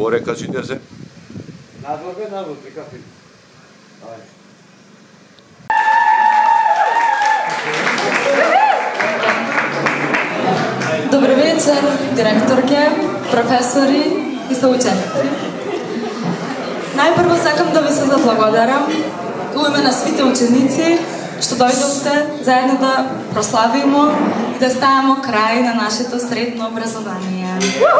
Горе, кажите се. Надвор, прикафи. Добър вечер, директорке, професори и съученици. Най-първо сакам да ви се заблагодарам у име на свите ученици, што дојдовте заедно да прославимо и да ставимо крај на нашето средно образование.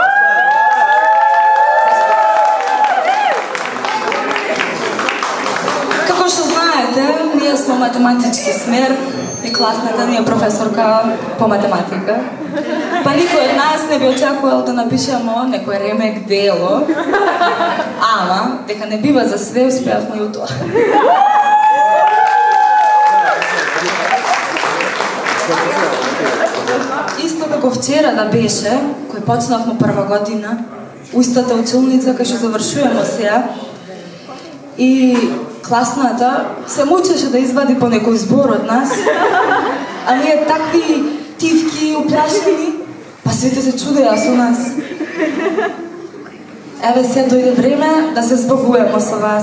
Како што знаете, ние сме математички смер и класната ни е професорка по математика. Па никој од нас не би очекувал да напишемо некој ремек дело, ама дека не бива за све, успеавме и у тоа. Исто како вчера да беше, кој почнавме прва година, у истата училница кај што завршуваме сега, и класната се мучеше да извади по некој збор од нас, а ние такви тивки, уплашени, па сите се чудеа со нас. Еве се дојде време да се збогуваме со вас.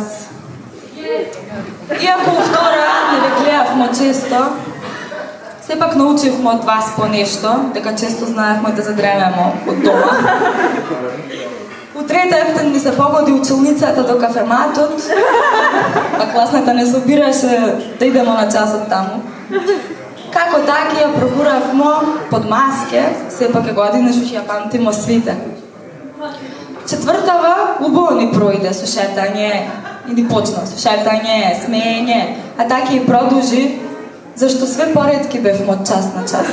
Иако втора не ве гледавме често, сепак научивме од вас по нешто, дека често знаевме да задремеме од дома. У трета ептен ми се погоди училницата до кафематот, а класната не собираше да идемо на часот таму. Како така ја прогуравмо под маске, сепак е година што ќе ја памтимо свите. Четвртава убаво ни пројде со шетање, и ни почна со шетање, смеење, а така и продолжи, зашто све поредки бевме од час на час.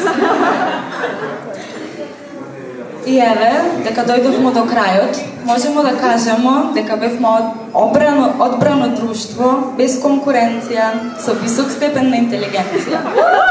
И еве, дека дојдовме до крајот, можемо да кажемо дека бевме одбрано друштво, без конкуренција, со висок степен на интелигенција.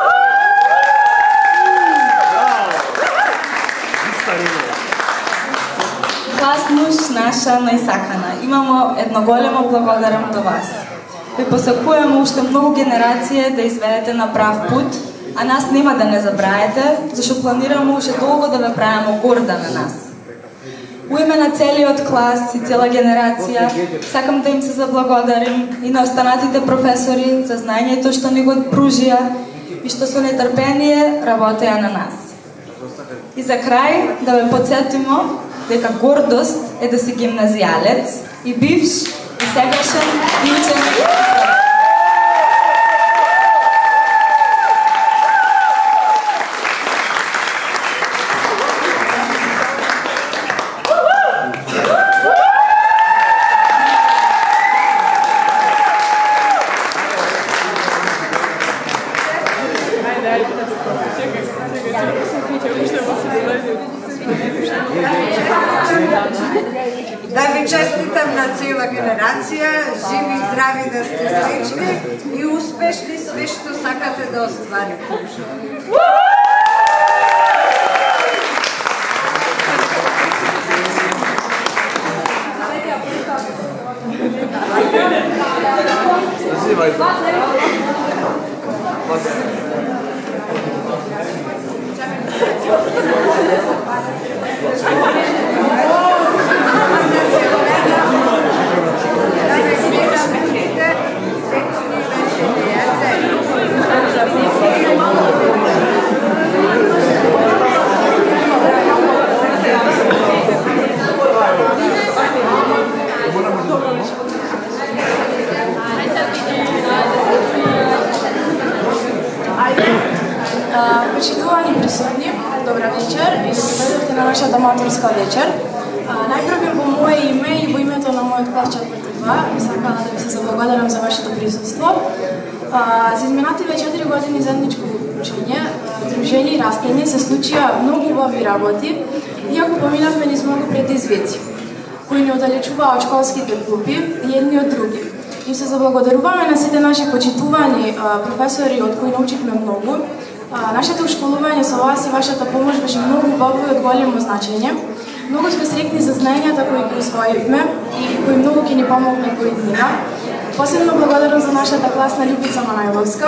Класнош наша најсакана, имамо едно големо благодарам до вас. Ви посакуваме уште многу генерација да изведете на прав пут, а нас нема да не забраете, зашто планираме уште долго да ве правиме горда на нас. У име на целиот клас и цела генерација, сакам да им се заблагодарим и на останатите професори за знаењето што ни го пружија и што со нетрпение работеа на нас. И за крај да ве подсетимо дека гордост е да си гимназијалец и бивш и сегашен и ученик. Да ви честитам на цела генерација, живи и здрави да сте среќни и успешни све што сакате да остварите. Почитувани присутни, добра вечер и добре на нашата матурска вечер. Најпрво во мое име и во името на мојот клас 4-2 сакам да ви се заблагодарам за вашето присуство. За изминативе 4 години заедничко учење, дружење и растење се случија многу убави работи, иако поминавме низ многу предизвици, кои ни оддалечуваа од школските клупи и едни од други. Им се заблагодаруваме на сите наши почитувани професори од кои научивме многу. Нашето школување со вас и вашата помош беше многу убаво и од големо значење. Многу сме среќни за знаењата кои ги усвоивме и кои многу ќе ни помогне во иднина. Посебно благодарам за нашата класна Љубица Манајловска.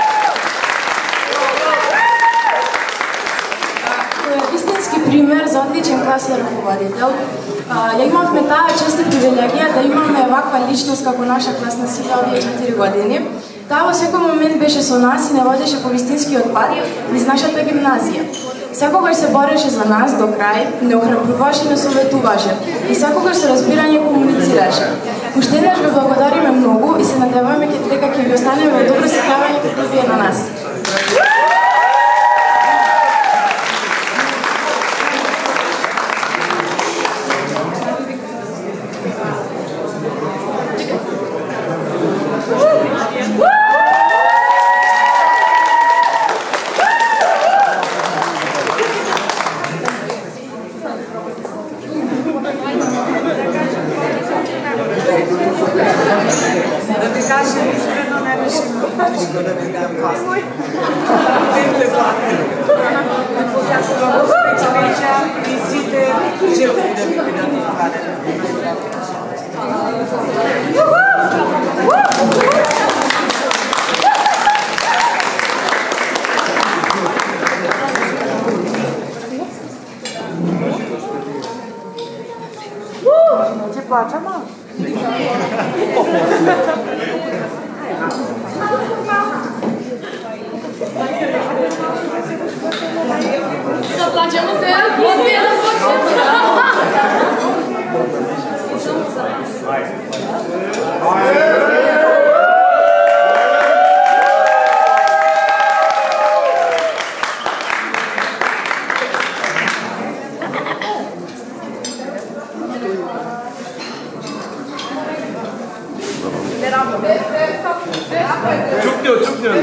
Која е истински пример за одличен класен руководител. Ја имавме таа чест и привилегија да имаме ваква личност како наша класна сите овие 4 години. Таа во секој момент беше со нас и не водеше по вистинскиот пат низ нашата гимназија. Секогаш се бореше за нас до крај, не охрабруваше и не советуваше. И секогаш со разбирање комуницираше. Уште еднаш ви благодариме многу и се надеваме дека ќе ви останеме во добро сеќавање како вие на нас. Да ти кажем искрено, не беше тежко да ви дам класна. Понякога спецвеча и сите желби да ви бидат извадени. Ти плача, мама? Zaplaćemo se, pozivam Чукнjo.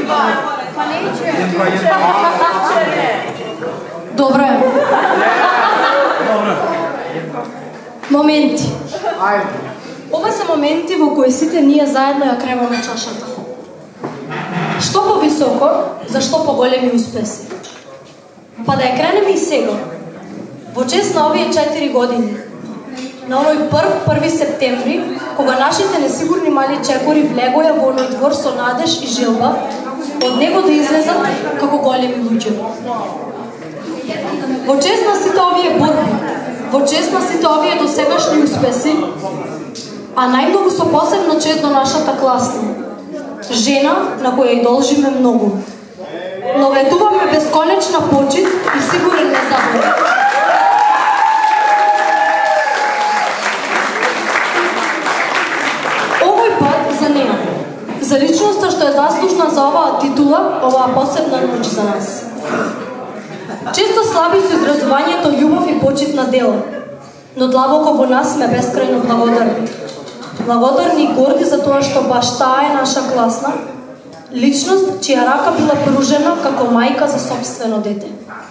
Добро е. Моменти. Ова се моменти во кои сите ние заедно ја креваме чашата. Што повисоко, зашто поголеми успеси. Па да ја кренеме и сега. Во чест на овие 4 години, на оној 1 септември, кога нашите несигурни мали чекори влегоја во оној двор со надеж и желба, од него да излезат како големи луѓе. Во чест на сите овие борби, во чест на сите овие досегашни успеси, а најмногу со посебна чест до нашата класна, жена на која ја должиме многу. Но ветуваме бесконечна почит и сигурен незаборив. Овој пат за неа, за личноста што е заслужна за оваа титула, оваа посебна ноќ за нас. Често слаби со изразувањето љубов и почит на дела, но длабоко во нас сме бескрајно благодарни. Благодарни и горди за тоа што баш таа е наша класна, личност чија рака била пружена како мајка за сопствено дете.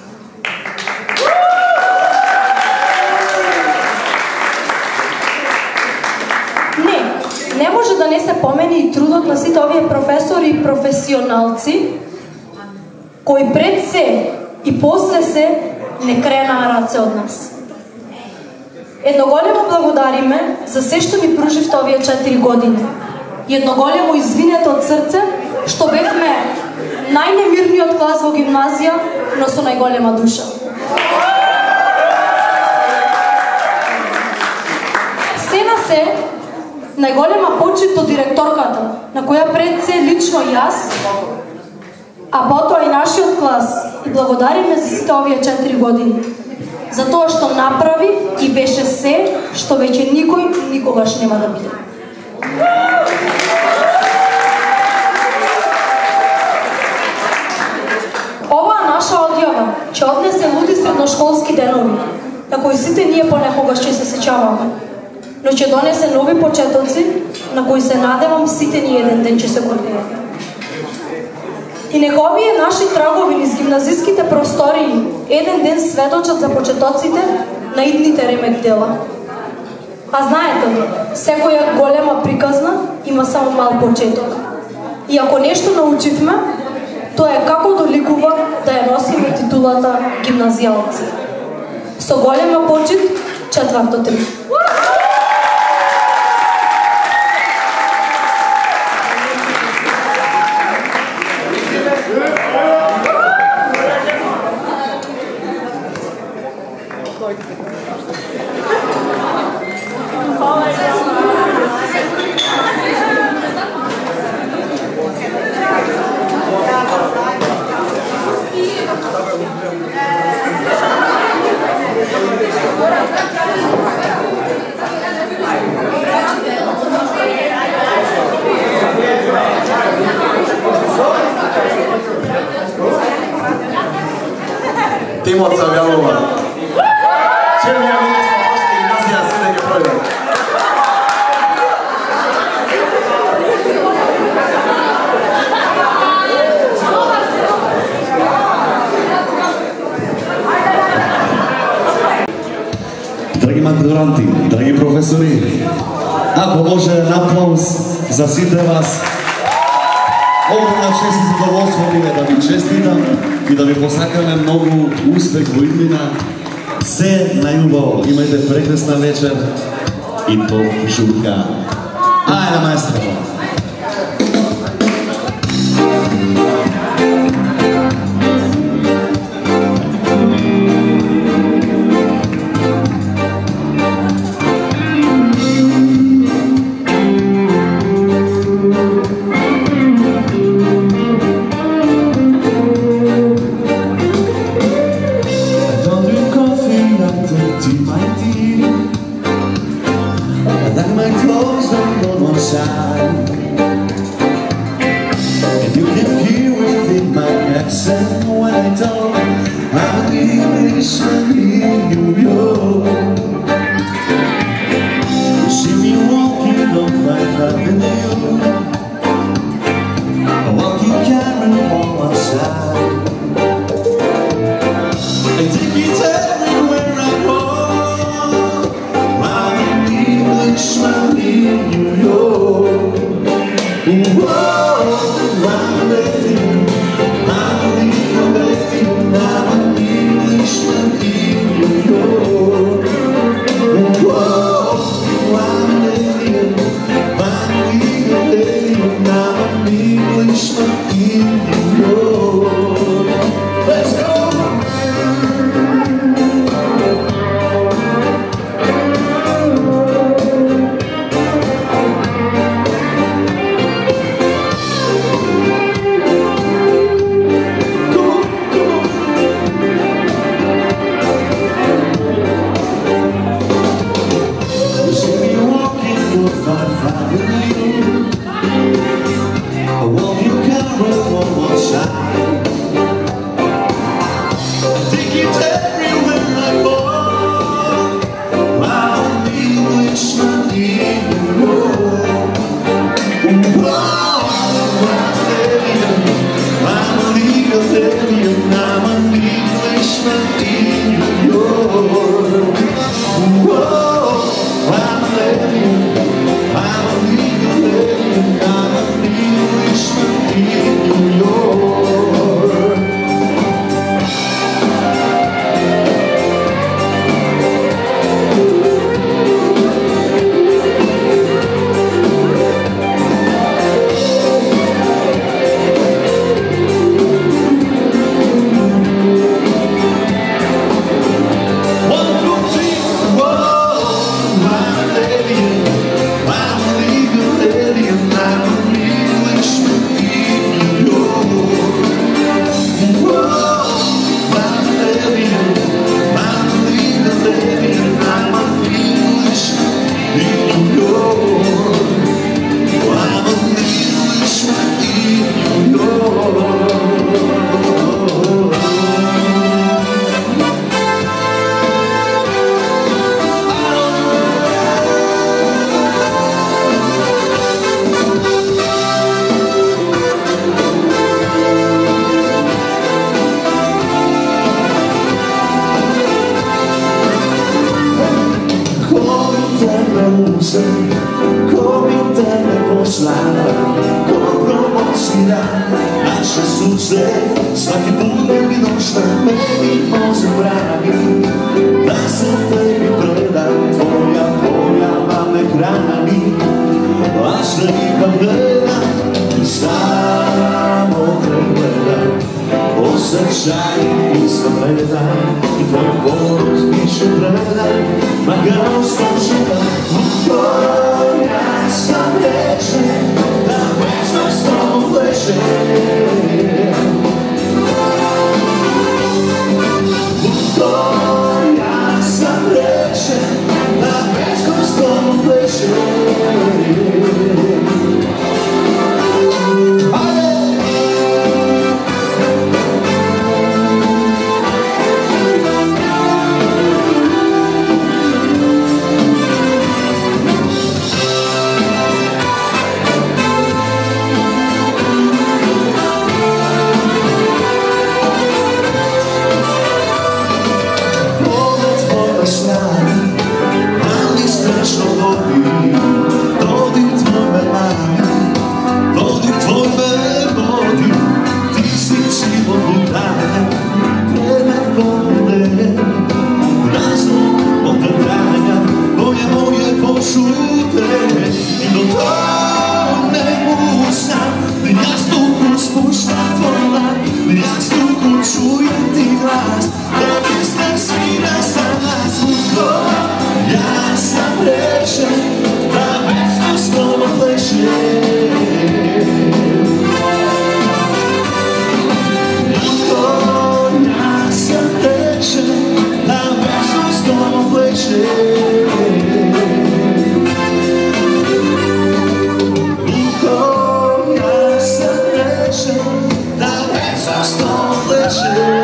Не може да не се помени и трудот на сите овие професори и професионалци, кои пред се и после се не кренаа раце од нас. Едно големо благодариме за се што ни пруживте овие 4 години. И едно големо извинете од срце што бевме најнемирниот клас во гимназија, но со најголема душа. Се на се, најголема почит до директорката, на која пред се лично јас, а потоа и нашиот клас, и благодариме за сите овие 4 години. За тоа што направи и беше се што веќе никој никогаш нема да биде. Оваа наша одјава ќе однесе луди средношколски денови, на кои сите ние понекогаш ќе се сеќаваме, но ќе донесе нови почетоци, на кои се надевам сите ние еден ден ќе се гордееме. И нека овие наши трагови низ гимназиските простории еден ден сведочат за почетоците на идните ремек дела. А знаете ли, секоја голема приказна има само мал почеток. И ако нешто научивме, тоа е како доликува да ја носиме титулата гимназијалци. Со голема почит, 4-3. Like Тимот Савјалова. Черни агони сме прошли гимназија, се да ги пройдем. Драги матуранти, драги професори, ако може аплауз за сите вас. Огромна чест и задоволство ми е да ви честитам и да ви посакаме многу успех во иднина. Се најубаво, имајте прекрасна вечер и топ журка. Ајде, маестро! teče, da večno s tobom pleše. Ljubav sam teče, da večno s tobom pleše. Ljubav sam teče, da večno s tobom pleše.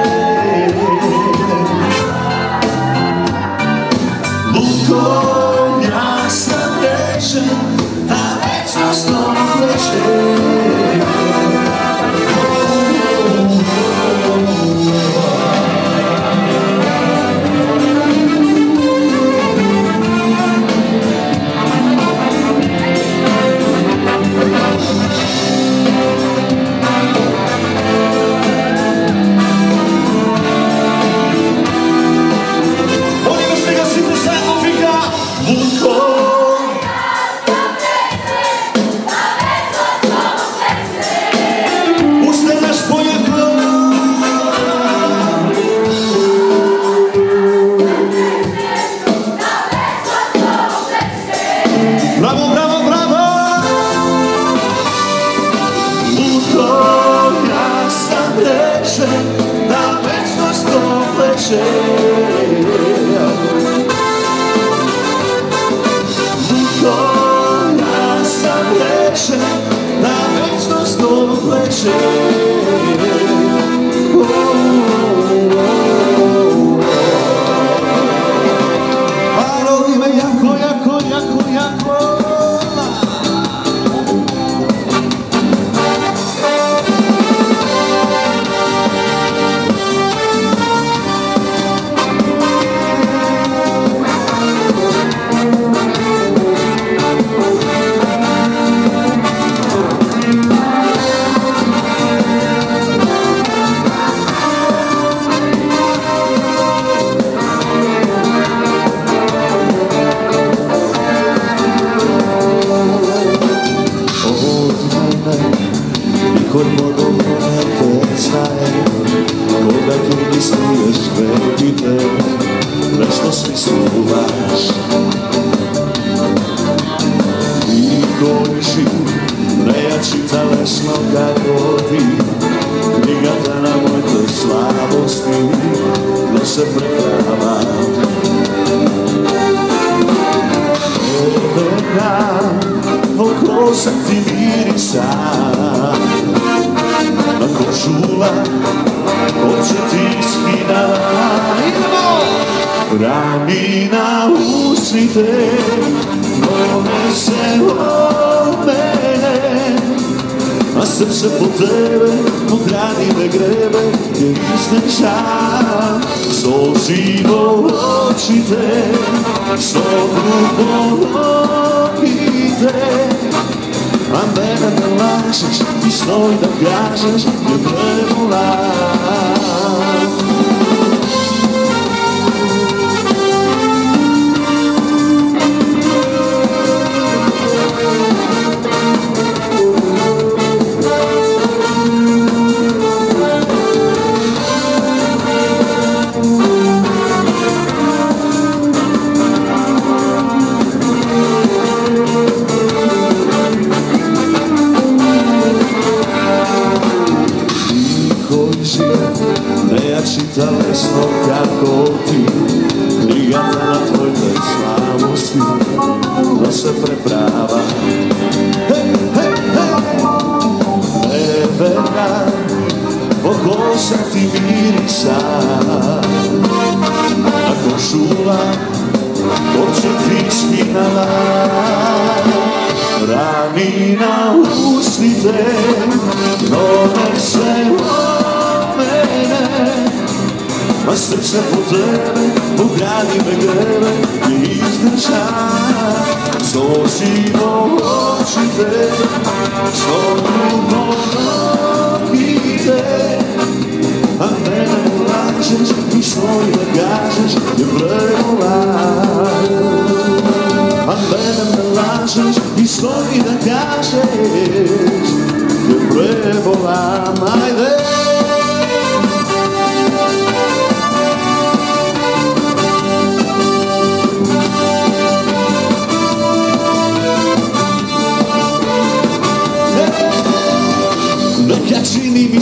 Konja sam teče, da večno s tobom pleše.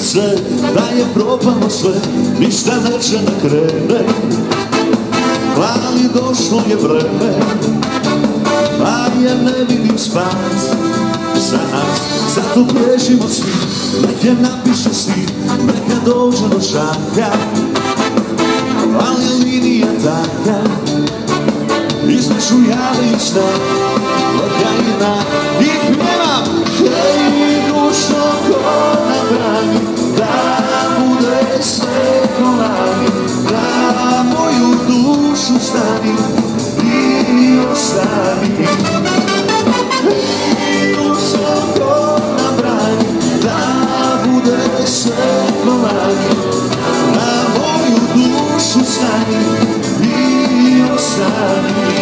se da je propalo sve, ništa neće da krene, ali došlo je vreme, a ja ne vidim spas za nas, zato bježimo svi, neka napiše stih, neka dođe do šaka, ali je linija taka, između jave i sna, lagajna i pjevam. Hej, dušo, ko nam brani, da bude sve ko lani, na moju dušu stani i ostani. Hej, dušo, ko nam brani, da bude sve ko lani, na moju dušu stani i ostani.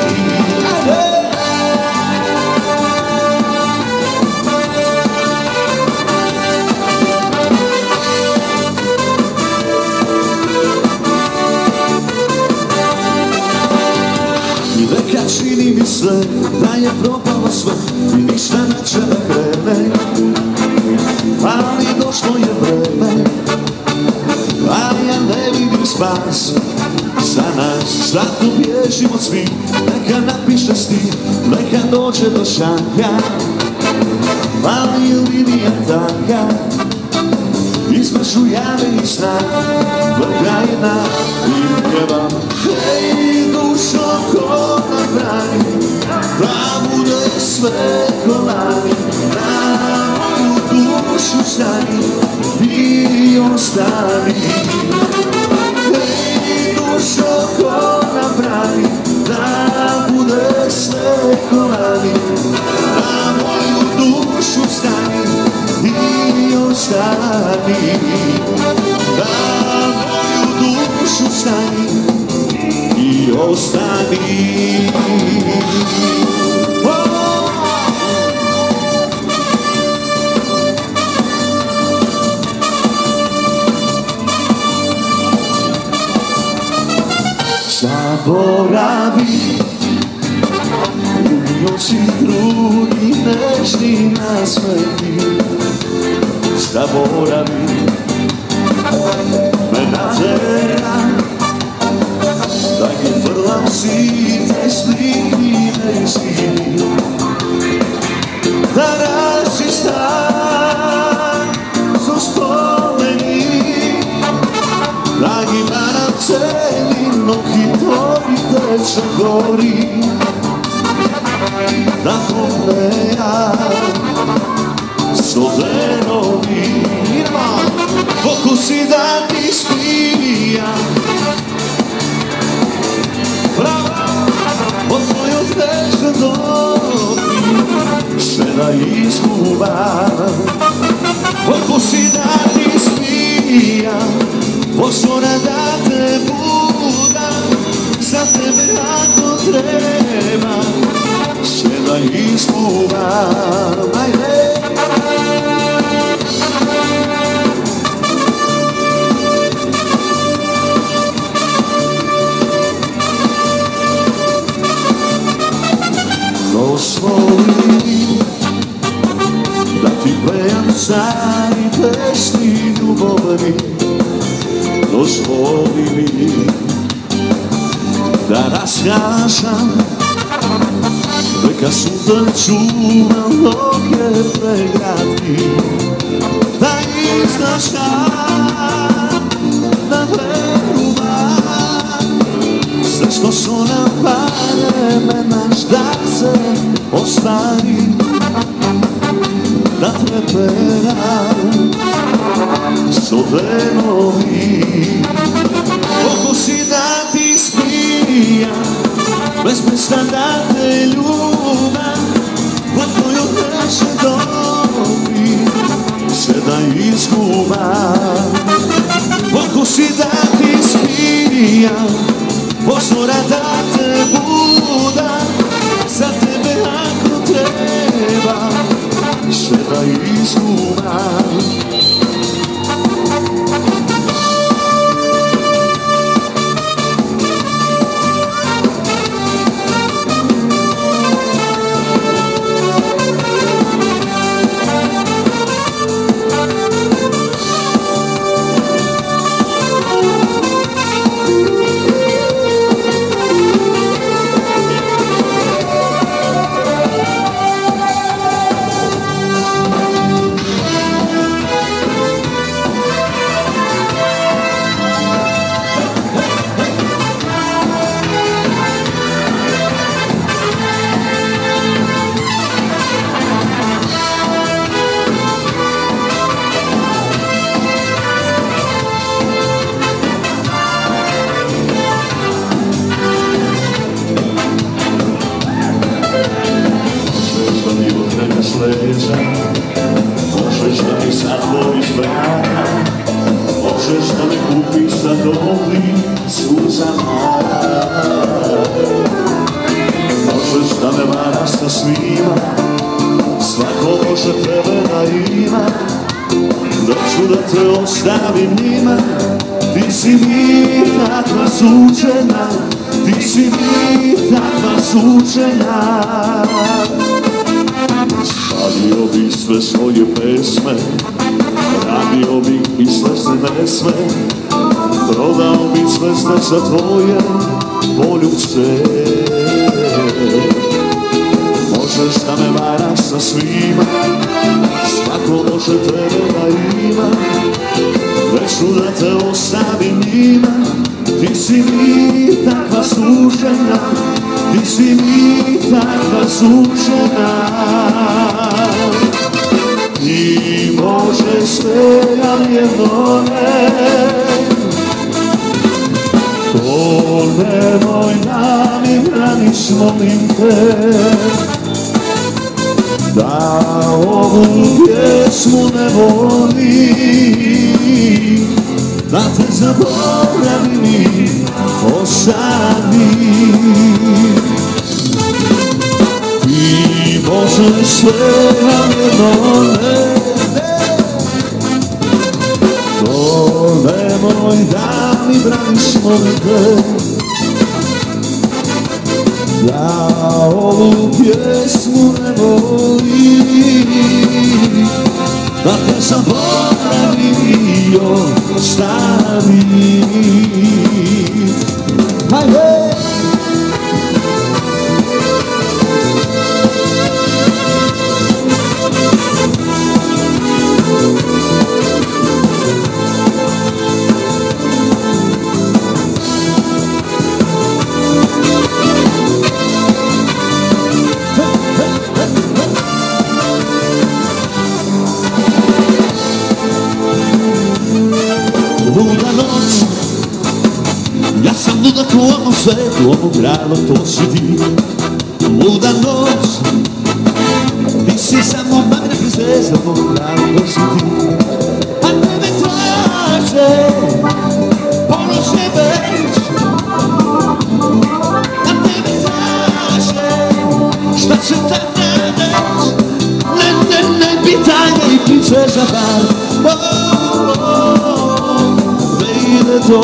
Čini mi se da je propalo sve i ništa neće da krene, ali došlo je vreme, a ja ne vidim spas za nas, zato bježimo svi, neka napiše stih, neka dođe do šaka, ali je linija taka, između jave i sna, vrgajna i pjevam. Hej, dušo, ko nam brani, da bude sve ko lani, na moju dušu stani i ostani. Hej, dušo, ko nam brani, da bude sve ko lani, na moju dušu stani i ostani. Na moju dušu stani i ostani. Zaboravi noći trudi nežni nasmeti, zaboravi me natera da je vrlam site slike zimi, da raši stan su spomeni, da ima nam celi noki tvoji teče gori, da pomneja Slovenovi, pokusi da ti spijam, od tvojom teže dobi sve da izgubam. Pokusi da ti spijam, posora da te budam, za tebe ako treba sve da izgubam. Ajde! Dozvoli da ti pejam stari pesmi ljubovni, dozvoli mi da raskažam, neka sutra čuvam noge pregradki, da iznašam na veruvam, sve što su nam pare naš da se ostari, da treperam Slovenovi. Pokusi da ti spijam, bezpresna da te ljubam, od tvojom teže dobi sve da izgubam. Pokusi da ti spijam, pozora da te budam, za tebe ako treba sve da izgubam. sa svima, svako može tebe da ima. Neću da te ostavim njima, ti si mi takva suđena, ti si mi takva suđena. Spalio bih sve svoje pesme, radio bih i sve se ne sme, prodao bih zvezde za tvoje poljubce. Možeš da me varaš sa svima, svako može tebe da ima. Neću da te ostavim njima, ti si mi takva sužena, ti si mi takva sužena. Ti možeš sve, ali jedno ne, to nemoj da mi braniš, molim te. Da ovu pjesmu ne volim, da te zaboravim i ostavim. Ti možeš sve, ali jedno ne, to nemoj da mi braniš, molim te. Da ovu pjesmu ne volim, da te zaboravim i ostavim. Hajde! Luda noć, ja sam ludak u ovom svetu, ovom gradu, to si ti. Luda noć, ti si samo magna princesa, ovom gradu, to si ti. A tebe traže, polože već, a tebe traže, šta će tada reći? Ne, pitanje i princesa bar. To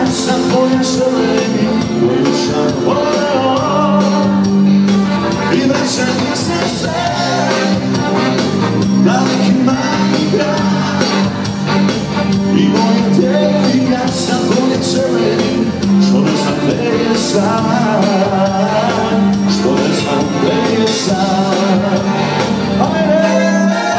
sam tvoja želeni, koju sam voleo. I vraća mi srce, daleki mali grad. I moje tijelo, ja sam tvoja želeni, što ne znam gdje je sad, što ne znam gdje je sad. Ajde!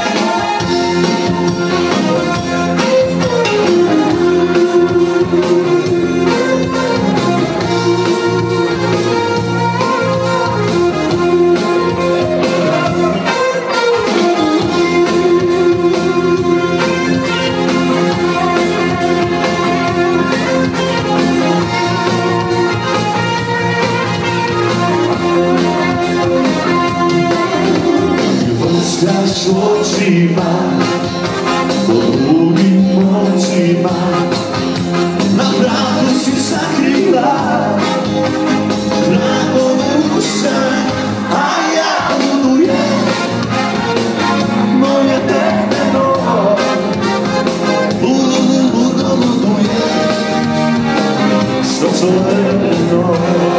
Skaš očima, po drugim očima, na vratu si sakrila tragove uša, a ja ludujem, moje temeno, ludujem, srce ledeno,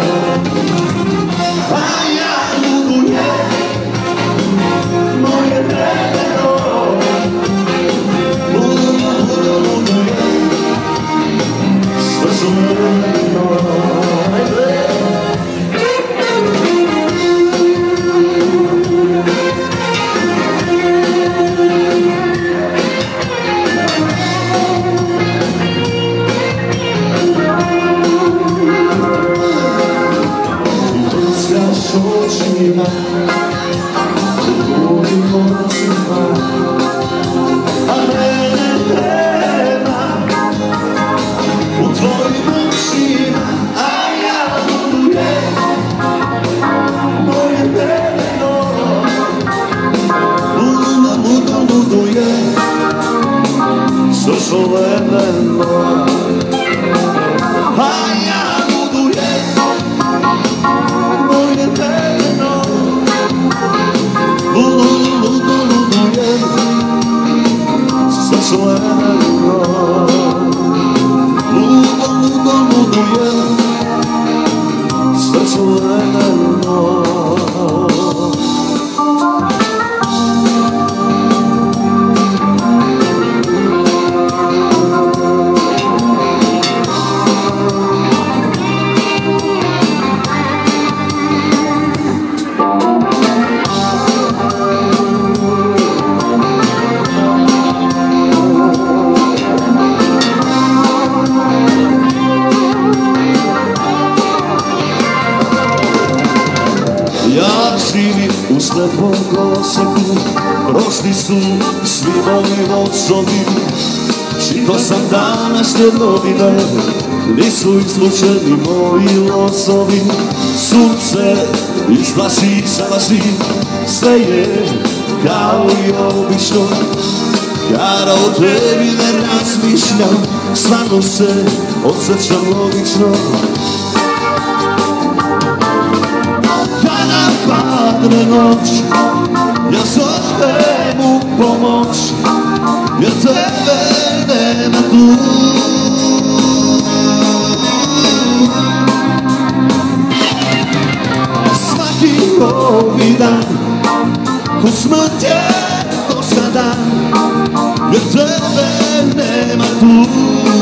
a ja ludujem, moje temeno, ludujem, srce ledeno. Očima, drugim očima, a mene nema u tvojim očima, a ja ludujem, moje temeno, ludujem, srce ledeno, a ja ludujem, moje temeno, ludujem, srce ledeno, ludujem, srce ledeno. Ja živim u slepom koseku, prošli su svi moji ocovi. Čitao sam današnje novine, nisu izlučeni moji losovi. Sunce izlazi sa laži, sve je kao i obično. Kada o tebi ne razmišljam, stvarno se osjećam logično. Padne noć, ja zovem u pomoć, jer tebe nema tu. Svaki novi dan, ko smrt je dosadan, jer tebe nema tu.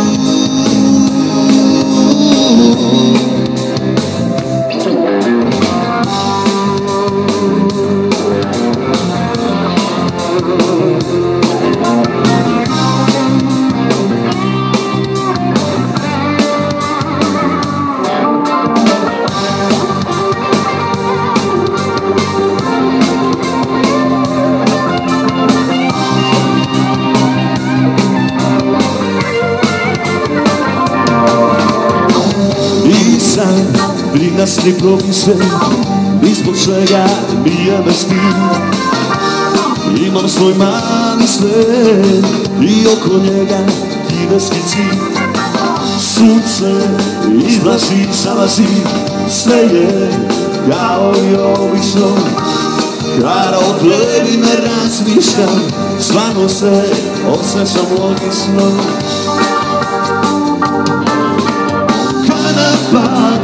Pri nas ni propiše, ni zbog čega nije me stid. Imam svoj mali svet i oko njega kineski cilj. Sunce izlazi sa laži, sve je kao i obično. Kada o tebi ne razmišljam, stvarno se osjećam logično.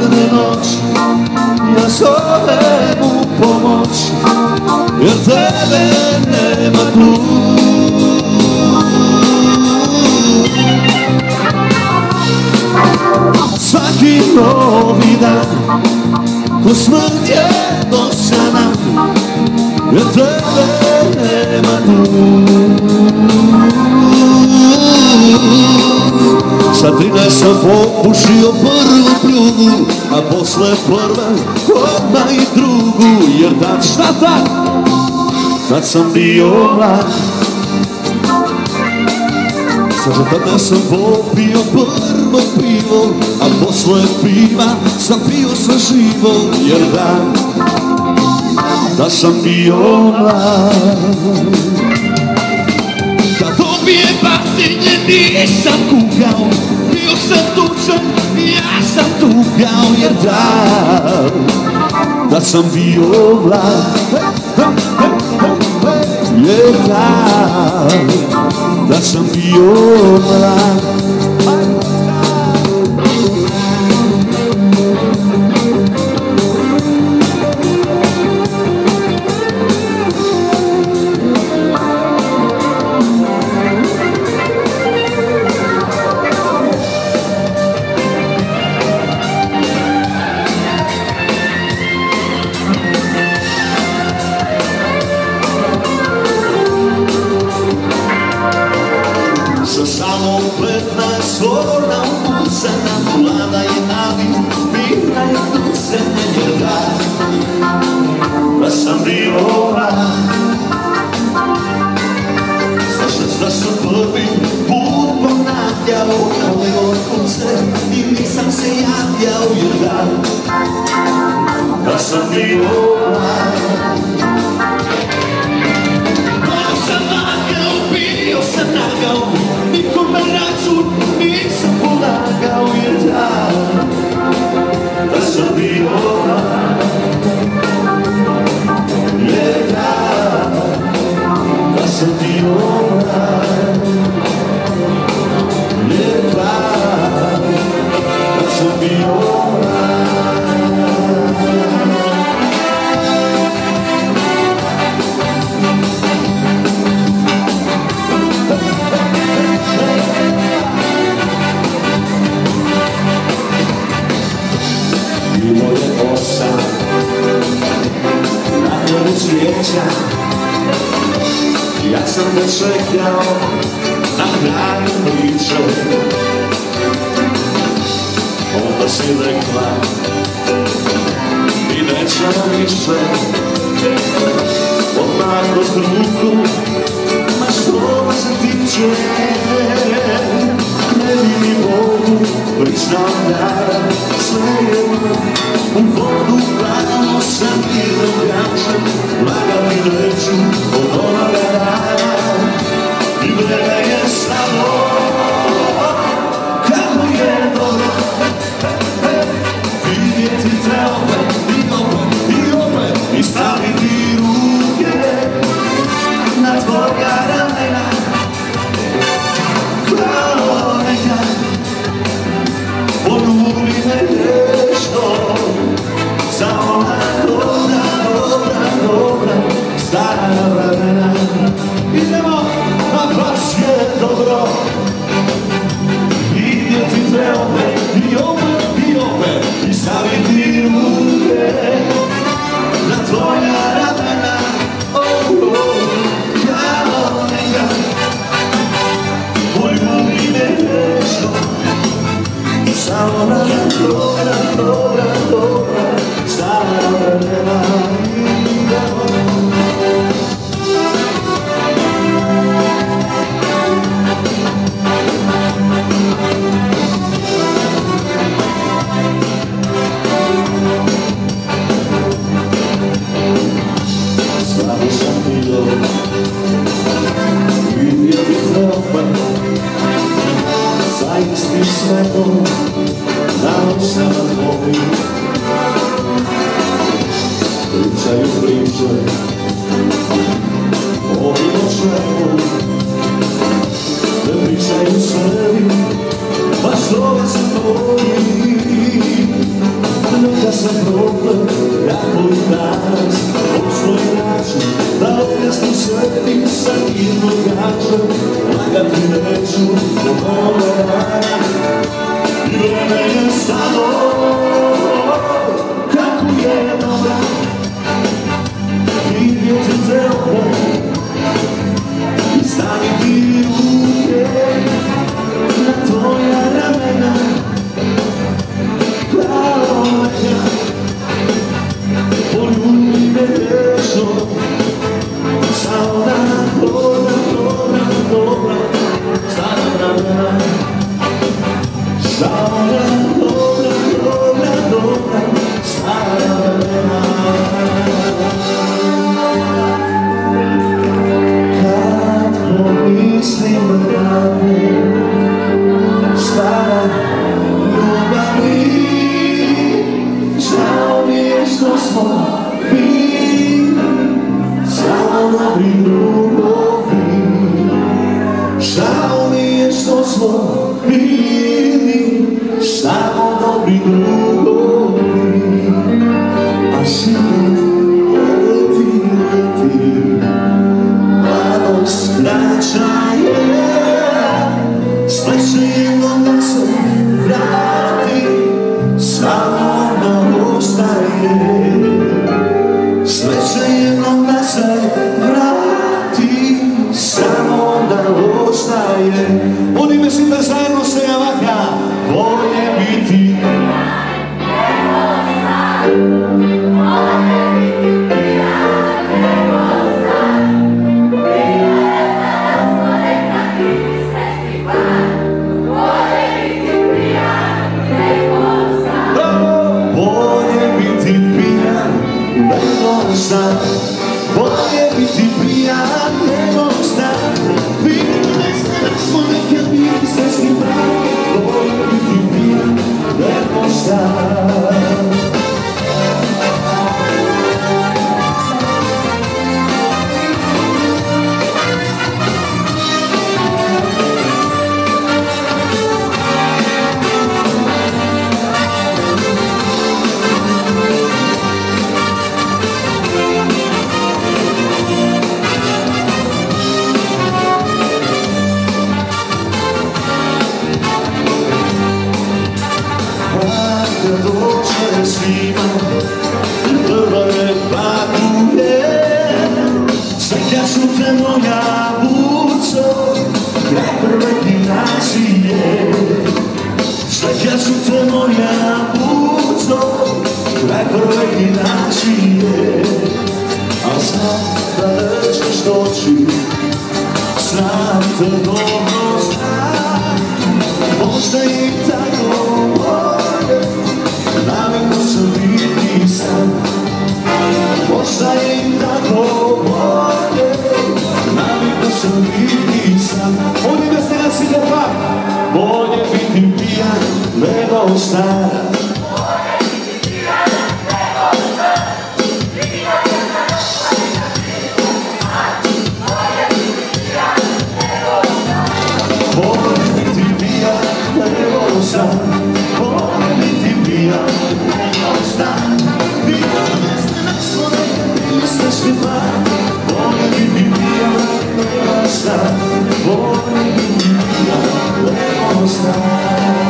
padne noć, ja zovem u pomoć, jer tebe nema tu. Svaki novi dan, ko smrt je dosadan, jer tebe nema tu. Sa 13 sam popušio prvu pljugu, a posle prve odmah i drugu, jer tad šta tad, tad sam bio mlad. Sa 14 sam popio prvo pivo, a posle piva sam pio sve živo, jer da sam bio mlad. Kad dobije batinje nisam kukao, bio sam tučan, ja sam tukao, jer da sam bio mlad, jer da sam bio mlad. Jak sam te czekał na kraju priče, onda si rekla i nećemo više. Odmah kroz ruku, ma što se tiče, ne vidim vodu, priznam da sve je u vodu pravno sam i drugačan, lagati neću od onoga dana i vreme je samo kako je dobro vidjeti te opet i opet i staviti ruke na tvoja ramena kao nekad. Poljubi me nešto za ona dobra, dobra, dobra stara vremena. Idemo, a baš je dobro vidjeti te opet i opet i opet i staviti ruke na tvoja ramena. Kao nekad poljubi me nešto samo na dobra, dobra, dobra stara vremena. Slabi sam bilo vidjeti te opet za istim svetom na noćama tvojim. Pričaju priče ovim o čemu, ne pričaju sebi, baš dole se tvoji. sam problem, jako i danas, opštoj način, da objasnim sve ti sam i događam, lagati neću do nove rane. I vreme je stalo, kako je dobra, vidjeti te opet, i staviti ruke na tvoja ramena. Poljubi me težno, samo da dobra, stara vremena. Samo da dobra, stara vremena. Kad pomislim na te, stara ljubavi, žao mi je što smo bili samo dobri drugovi. Žao mi je što smo bili samo dobri drugovi. A život leti, mladost kraća je, sve će jednom da se vrati, samo sve će jednom da se vrati, samo da ostaje. Budime svi da zajedno se javaka, bolje biti pijan nego sad, bolje biti pijan nego sad. Bilo je sada smo nekakvi srećni par, bolje biti pijan nego sad. Bolje biti pijan nego sad, bolje biti pijan nego sad. Vidjeli ste da smo nekad bili srećni par, bolje biti pijan nego sad. Dođe svima, prva je pakuje, svetljaću te moja buco, kraj prve gimnazije. Svetljaću te moja buco, kraj prve gimnazije. A znam da nećeš doći, znam te dobro znam, možda i tako bolje. Navikao sam biti sam, možda je im tako bolje. Navikao sam biti sam, ovdje me se naside pa, bolje biti pijan nego star. Bolje biti pijan nego star, vidio te za nekoj kad nisam smar. Bolje biti pijan nego star, bolje biti pijan nego star, bolje biti pijan nego star. Vidjeli ste da smo nekad bili srećni par, bolje biti pijan nego star, bolje biti pijan nego star.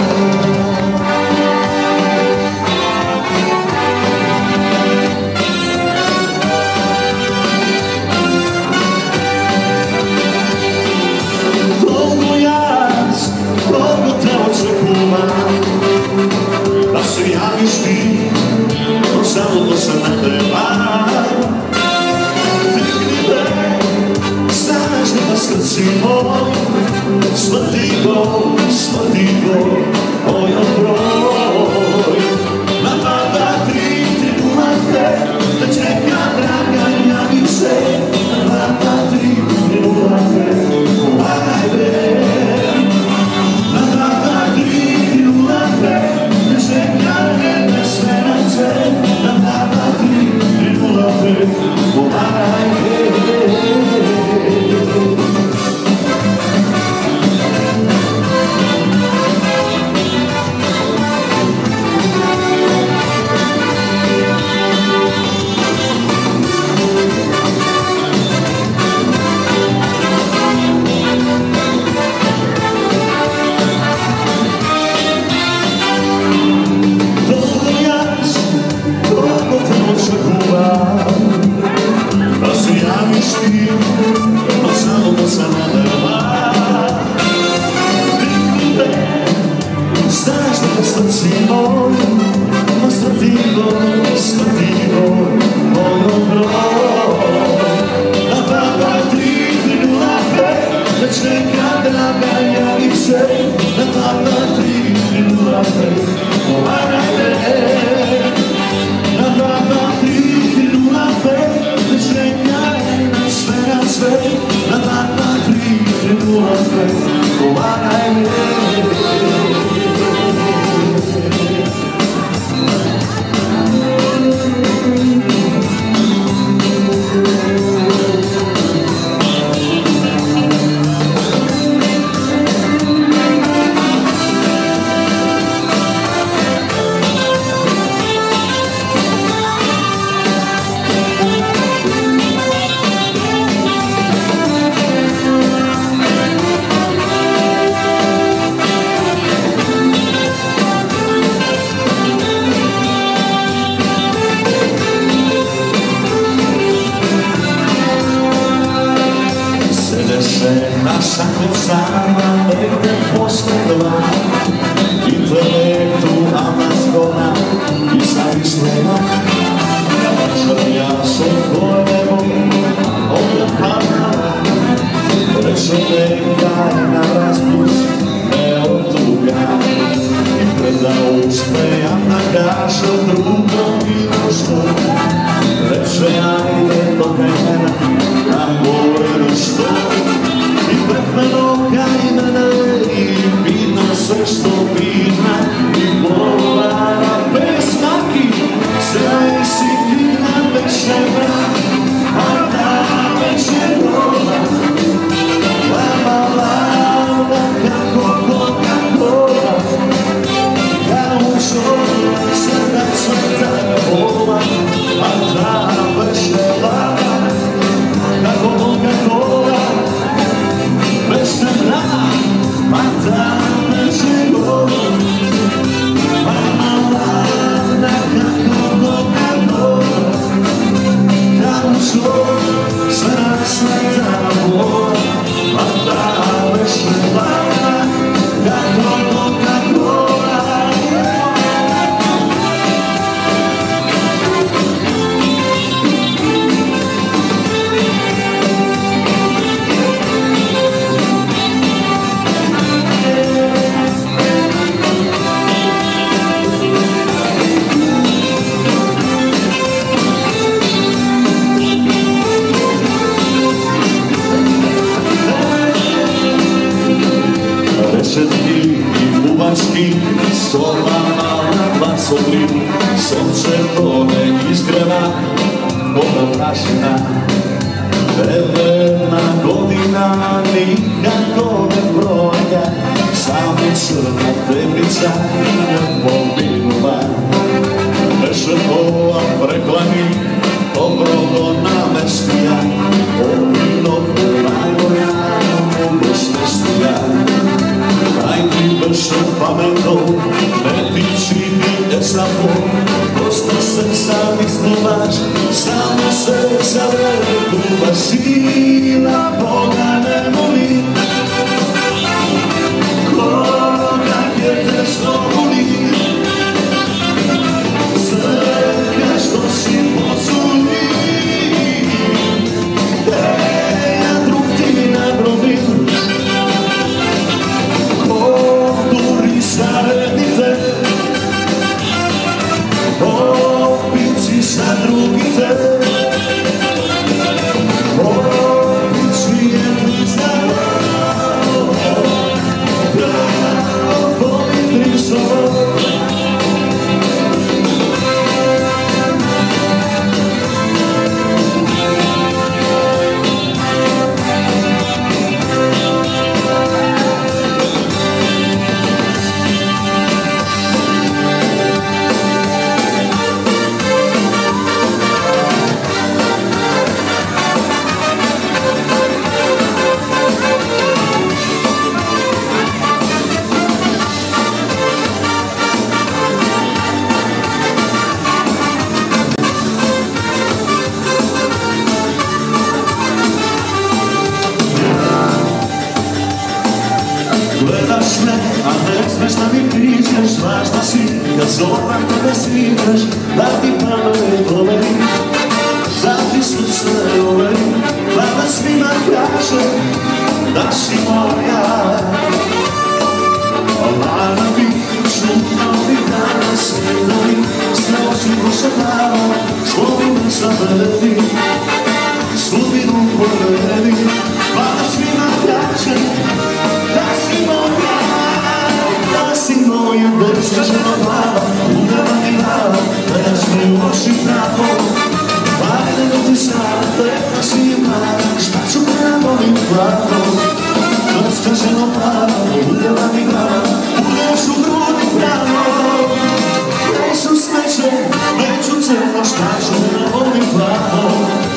Da se javiš ti, samo to se ne treba. Digni me, znaš da vas srcimo, smrtivo, moj broj. Na 2, 2, 3, 3, 0, 5, da čeka draga, javi se. Na 2, 2, 3, 3, 0, 5, pomagaj me. Na 2, 2, 3, 3, 0, 5, da čeka draga, sve na sve. Na 2, 2, 3, 3, 0, 5, pomagaj me. Naša kosama negde posledova, intelektualna zgoda i zamislena. Ja sam tvoje nebo, ovdje pana, reče nekaj na razpust, ne od tuga. I preda uspeja na gaša drugom i pošto, reče ajde do mene, na gore što. I prepmeno kaj mene i vidno sve što bitna i polovara bez znaki, sve si kina bez sebe, a ta večer rola, lama lama kako Coca-Cola, kao šor sada cveta ova, a ta večer lama kako Coca-Cola. Besna matame život, malada kako Coca-Cola, kao šor sada cveta ova, a ta besna lada kako Coca-Cola. Desetki i bubanski, soba mala, glasovni, sonce to ne izgreva, voda prašina. Devetna godina nikako ne prođe, samo crna tepica ne pominula. Dešetova preklani, dobrogo namestija, ovinog najbolja u besmestija. Aj ti beše pametno, ne ti čini samo, dosta srca mi snimaš, samo se za vreme duva sila Boga ne moli. Koga je te slobodi, sve što si pozuli, ja drug ti nagrobim. Zaredite, opici sa drugite, opici jedni za pravo povitri sobom. Gledaš me, a ne znaš da mi pričaš, važna si, kad zovem tebe sviđaš, da ti pamet govorim, da ti srce uverim, da svima kažem da si moja. sledi, sudbinu povedi, pa da svima kažem da si moja, da si moja bezgrešna glava, udala mi glava, gledaš me u oči pravo, ajde da ti sada treba si ima, šta ću pravo i pravo, bezgrešno pravo, udala mi glava, udeš u grudi pravo, neću smeće, neću crno, šta ću pravo i pravo.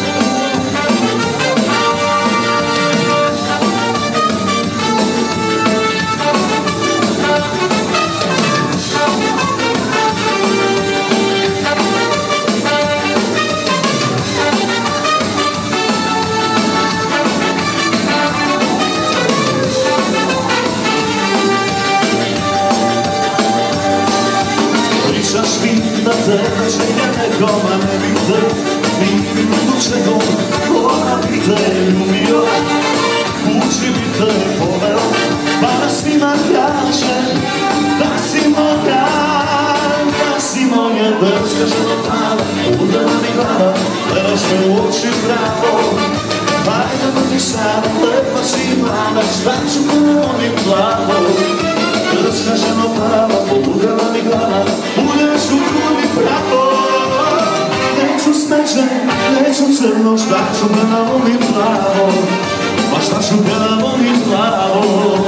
Da tebe čega nekoma ne bih te, ni do čega ona bih te ljubio, kući bih te poveo, pa da svima kažem da si moja, da si moja bezgrešna glava, udala mi glava, gledaš me u oči pravo, ajde da ti sada lepa si mlada, šta ću ponovim plavo, bezgrešna glava, udala mi glava, udeš u grudi pravo, neću smeće, neću crno, šta ću belavo mi plavo, pa šta ću belavo mi plavo.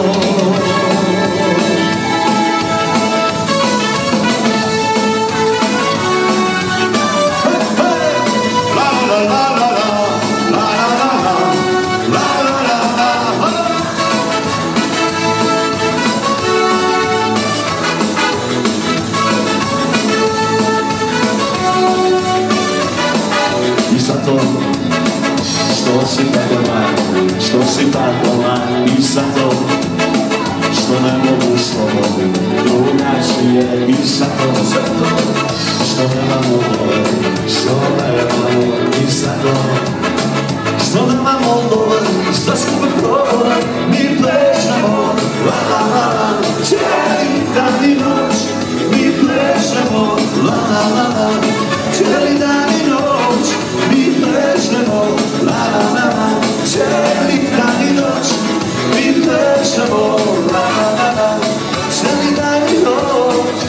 Što si tako mlad i za to što ne mogu slobodno drugačije i za to što nemamo vole, što nemamo i za to što nemamo vole, što skupe probole, mi plešemo, la la la la, cijeli dan i noć, mi plešemo, la la la la, cijeli dan i noć, mi plešemo, la la la la, cijeli dan i noć, mi plešemo, la la la la, cijeli dan i noć.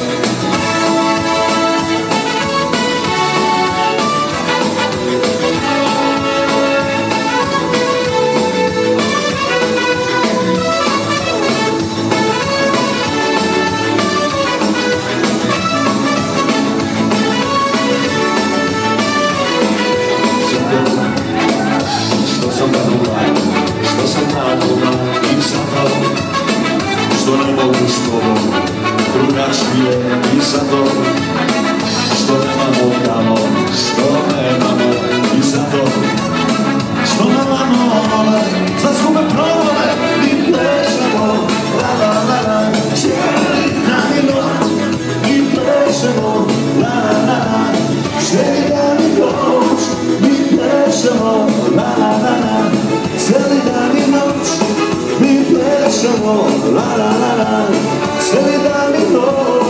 Što ne mogu s tobom drugačije i za to što nemamo pravo, što nemamo i za to što nemamo vole, za skupe provole mi plešemo, la la la la, cijeli dan i noć mi plešemo, la la la la, cijeli dan i noć mi plešemo, la la la la, cijeli dan i noć mi plešemo, la la la la, cijeli dan i noć.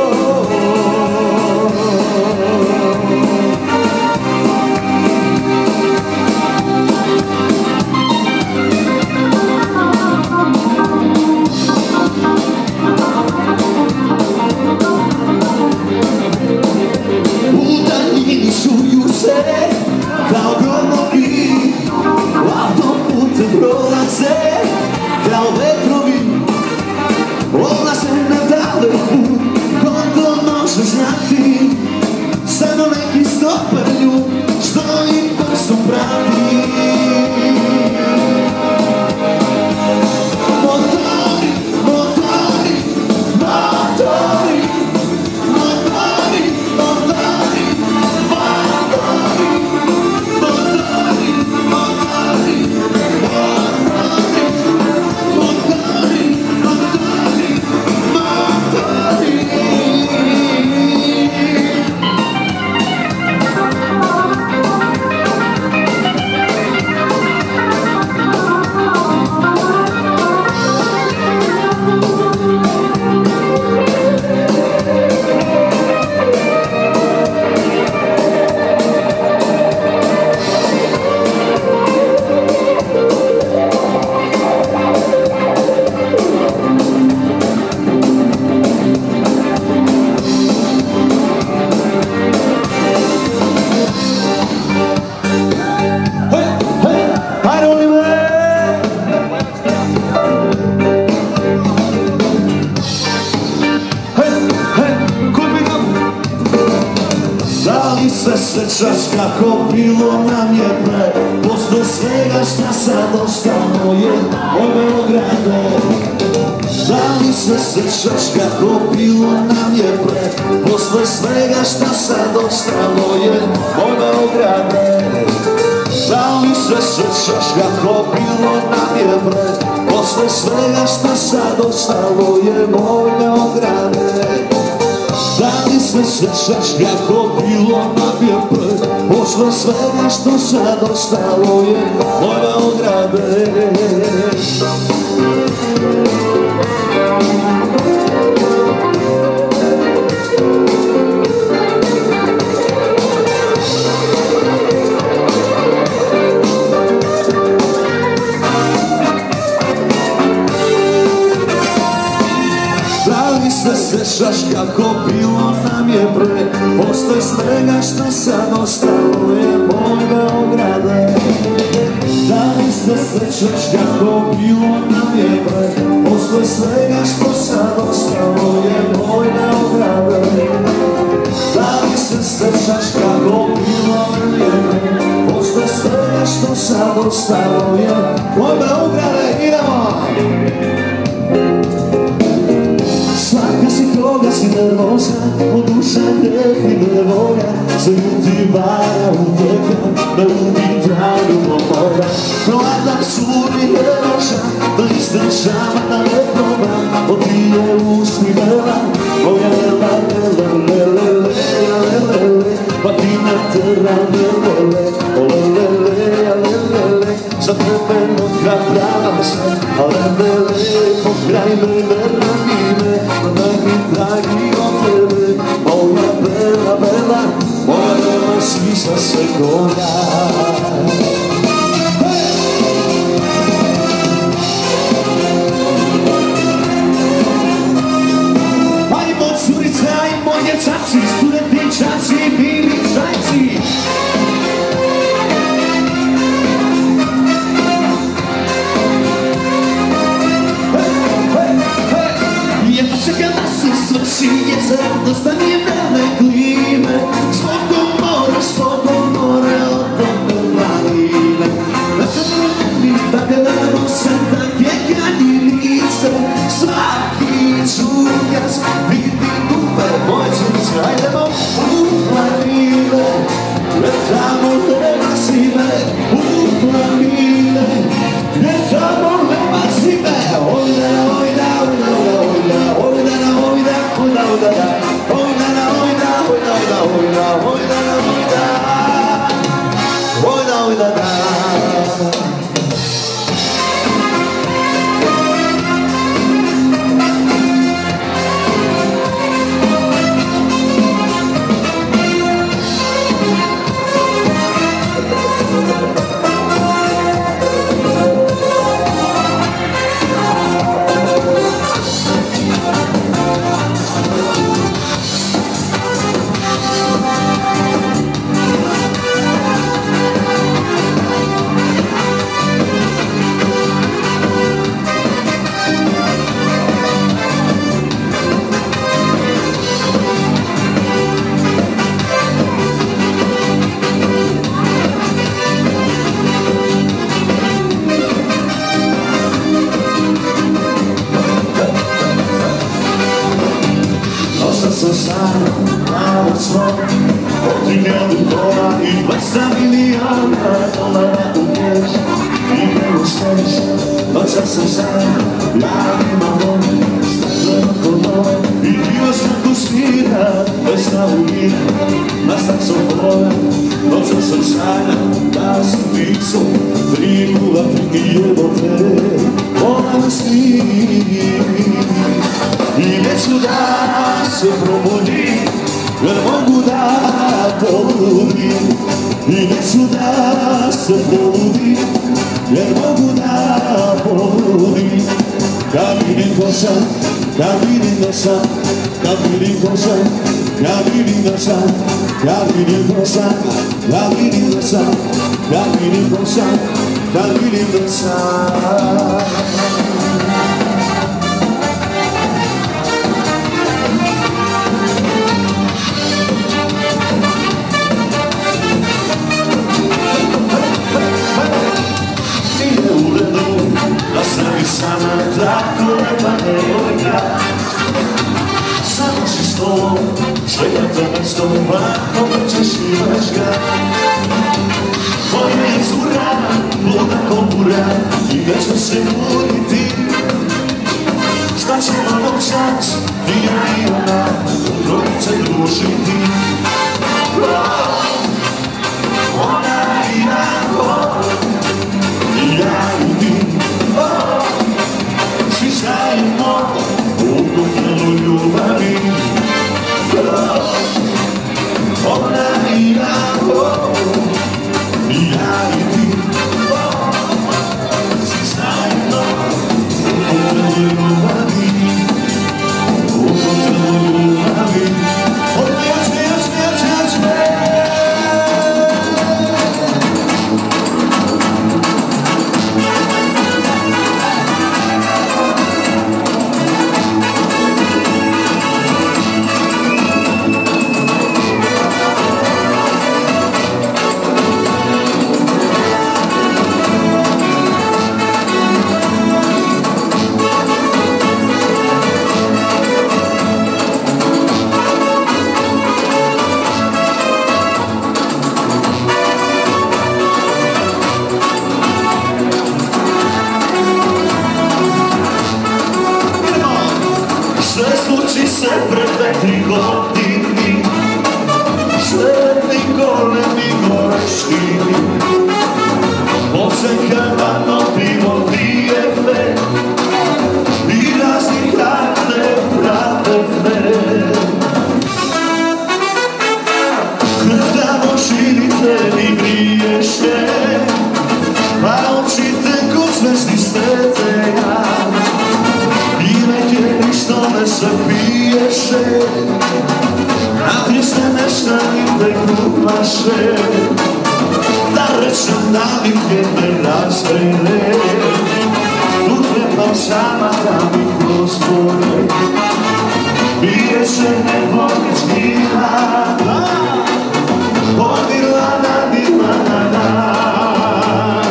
U daljini čuju se kao gromovi, autopute prolaze kao vetrovi, ona se nadale put. li se sećaš kako bilo nam je pre, posle svega šta sad ostalo je moj Beograde? Da li se sećaš kako bilo nam je pre, posle svega šta sad ostalo je moj Beograde? Da li se sećaš kako bilo nam je pre, posle svega šta sad ostalo je moj Beograde? Da li se sećaš kako bilo nam je pre, posle svega što sad ostalo je moj Beograde? Sećaš kako bilo nam je pre, posle svega što sad ostalo je moj Beograde? Da li se sećaš kako bilo nam je pre, posle svega što sad ostalo je moj Beograde? Da li se sećaš kako bilo nam je pre, posle svega što sad ostalo je moj Beograde? Idemo! Svaka si koga si nervoza, od duša grehi nevolja, se ljuti vara uteka, da ljubi tragu mora. Hladam suri neroša, da istrešava da ne probam, od ti je usni bela, moja lela, lele, lele, lele, lele, pa ti me tera, lele, lele, lele, lele, za tebe notka prava se, lele, pokraj me, verna ime, dragi od tebe, moja bela, bela, moja bela sisa se goda. Ajmo curice, ajmo dječaci, studentičaci, bili čajci. Kada se svrši jezer, dostani vreme klime, zbog more, od tebe planine. Da se vremi, da gledamo se take kanilice, svaki čukas vidi dupe moj cuc. Hajdemo u planine, gdje tamo nema zime, u planine, gdje tamo nema zime. Ojda, ojda, ojda, ojda, ojda. Ojda, ojda, ojda, ojda, ojda. treba nevojka. Samo si stol, čeka te mesto, vlakom ćeš imaš ga. Moja je cura, luda kompura, i neću se buditi. Šta ćemo noćas, i ja i ona, u trojice družiti. Ona i ja, i ja i ti. Svi zajedno u kutelu ljubavi. Ona i ja, i ja i ti. Svi zajedno u kutelu ljubavi. U kutelu ljubavi. Ona ja sve. Sluči se pred 2-3 godini, sve golemi gorešini. Osenkavano pivo pijete i razni karte pratete. Hrtamo živite i griješe, a očite ko zvezdi svetenja. I neke ništo ne se piješe, a ti se nešanite kupaše. Da rečem da mi jedne razvrede, tu trebam sama da mi prospore. Piješe nevolječki rada, odila na divana dan.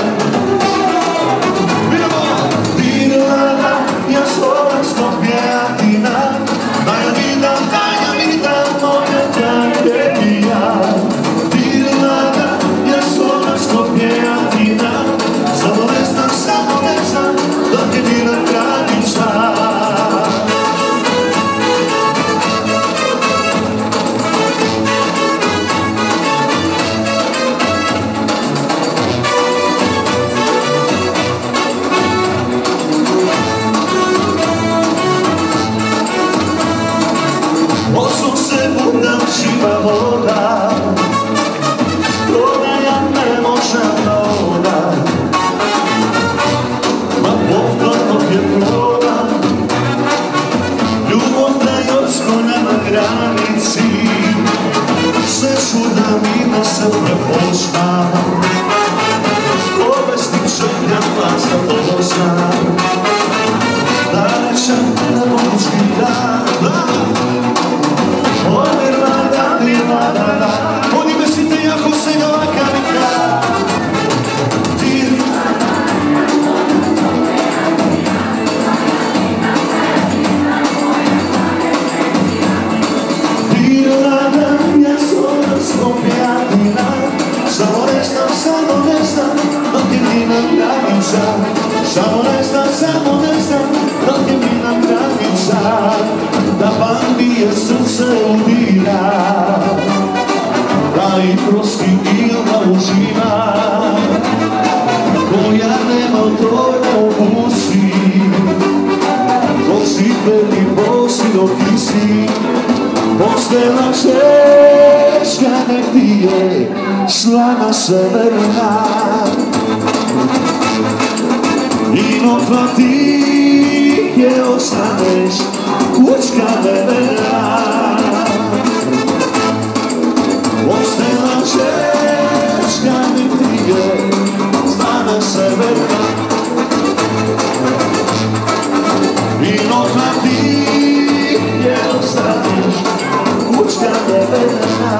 Dilana, ja svojem stopjetina, da ja vidim moje tragedija. Dilana, ja svojem stopjetina, samo ne znam, dok je bila granica. Osum se budam živa voda, toga ja ne možem noda. Ma povtornog je ploda, ljubav da još konja na granici. Sve čuda mine se prepozna, povesnik čekam glasa pozna. Da rečem ne mogućki dan, oni mislite jako se ovaka vika. Dilana, ja svojom prijateljina, samo ne znam, dok je mina granica. Samo ne znam, dok je mina granica. Da bandije srce udira, da i prosti ilna uživa, koja nema toga u usi, dok si peli bosi dok isi. Postela češka nek ti je slana severna, i notva ti je ostaneš kućka neverna. Postela češka nek ti je slana severna, i notva ti je ostaneš kućka neverna.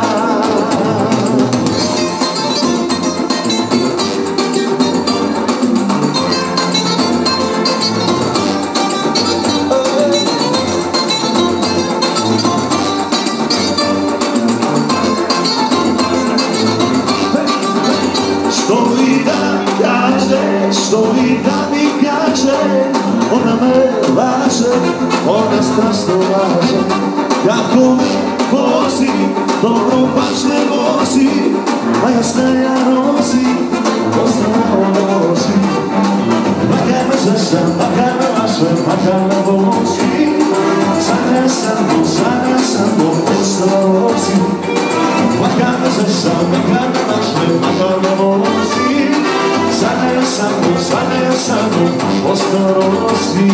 ona strašno laže. Kako me vozi, dobro baš ne vozi, a ja staja rozi, poznao nozi. Makar me zašam, makar me laže, makar me vozi, sanja sam go, poznao nozi. Makar me zašam, makar me laže, makar me vozi, sanja sam go, poznao nozi.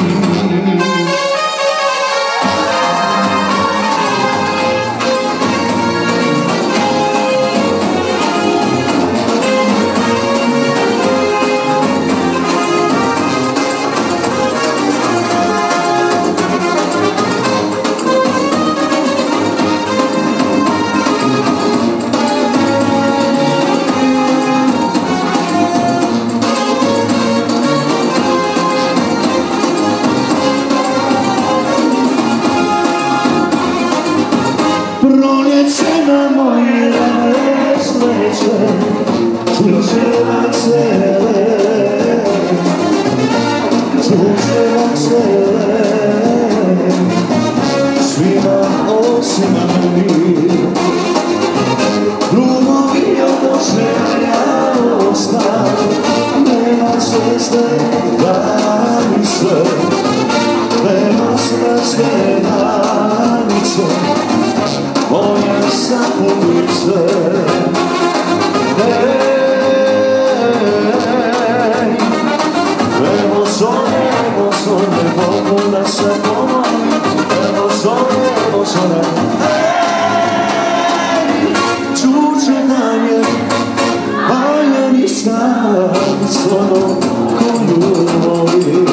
Proljeće na moje rane sleće, čuče na cele, svima osim meni. Drugovi od osmjeha ostaju, nema ceste granice, nema svetske granice. Moja sapunice, evo zone, mogu da se pomoli, evo zone, čuče nam je, a ja nisam svoju koju volim.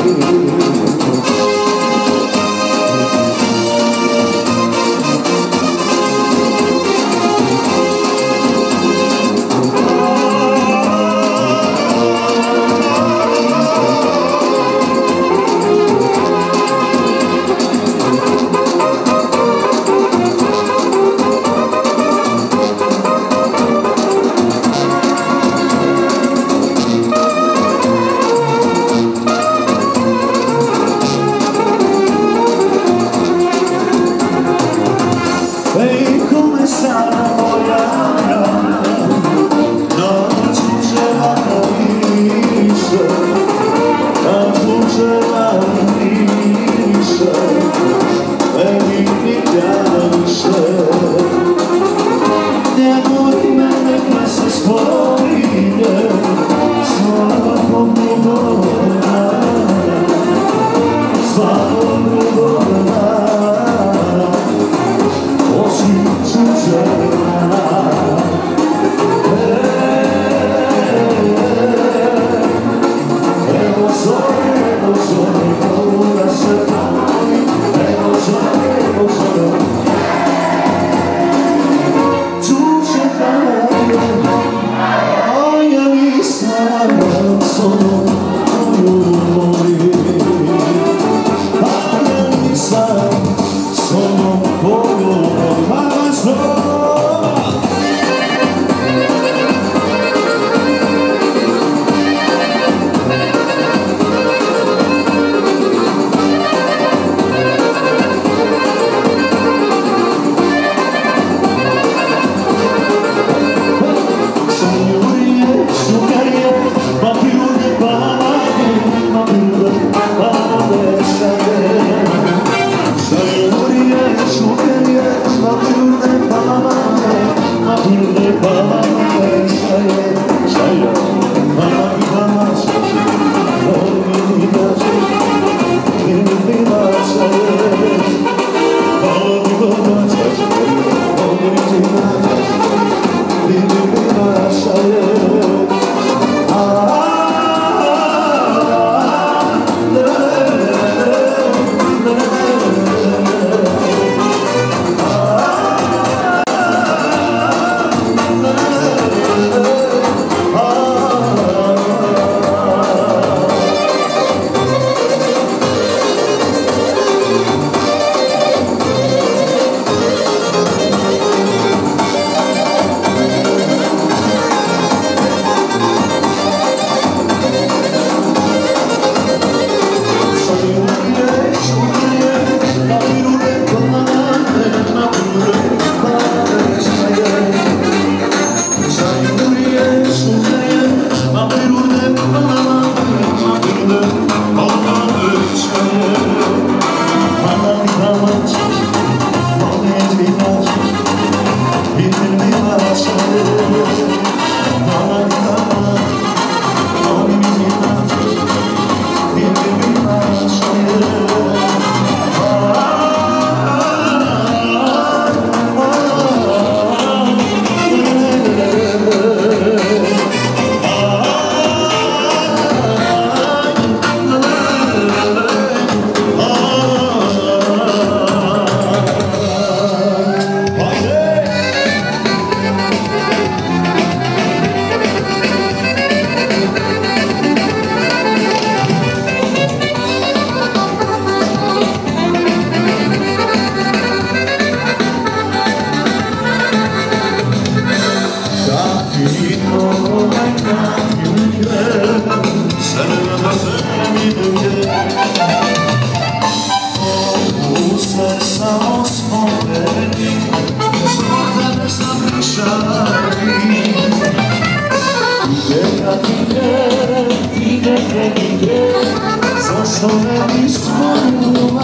što me ispunula.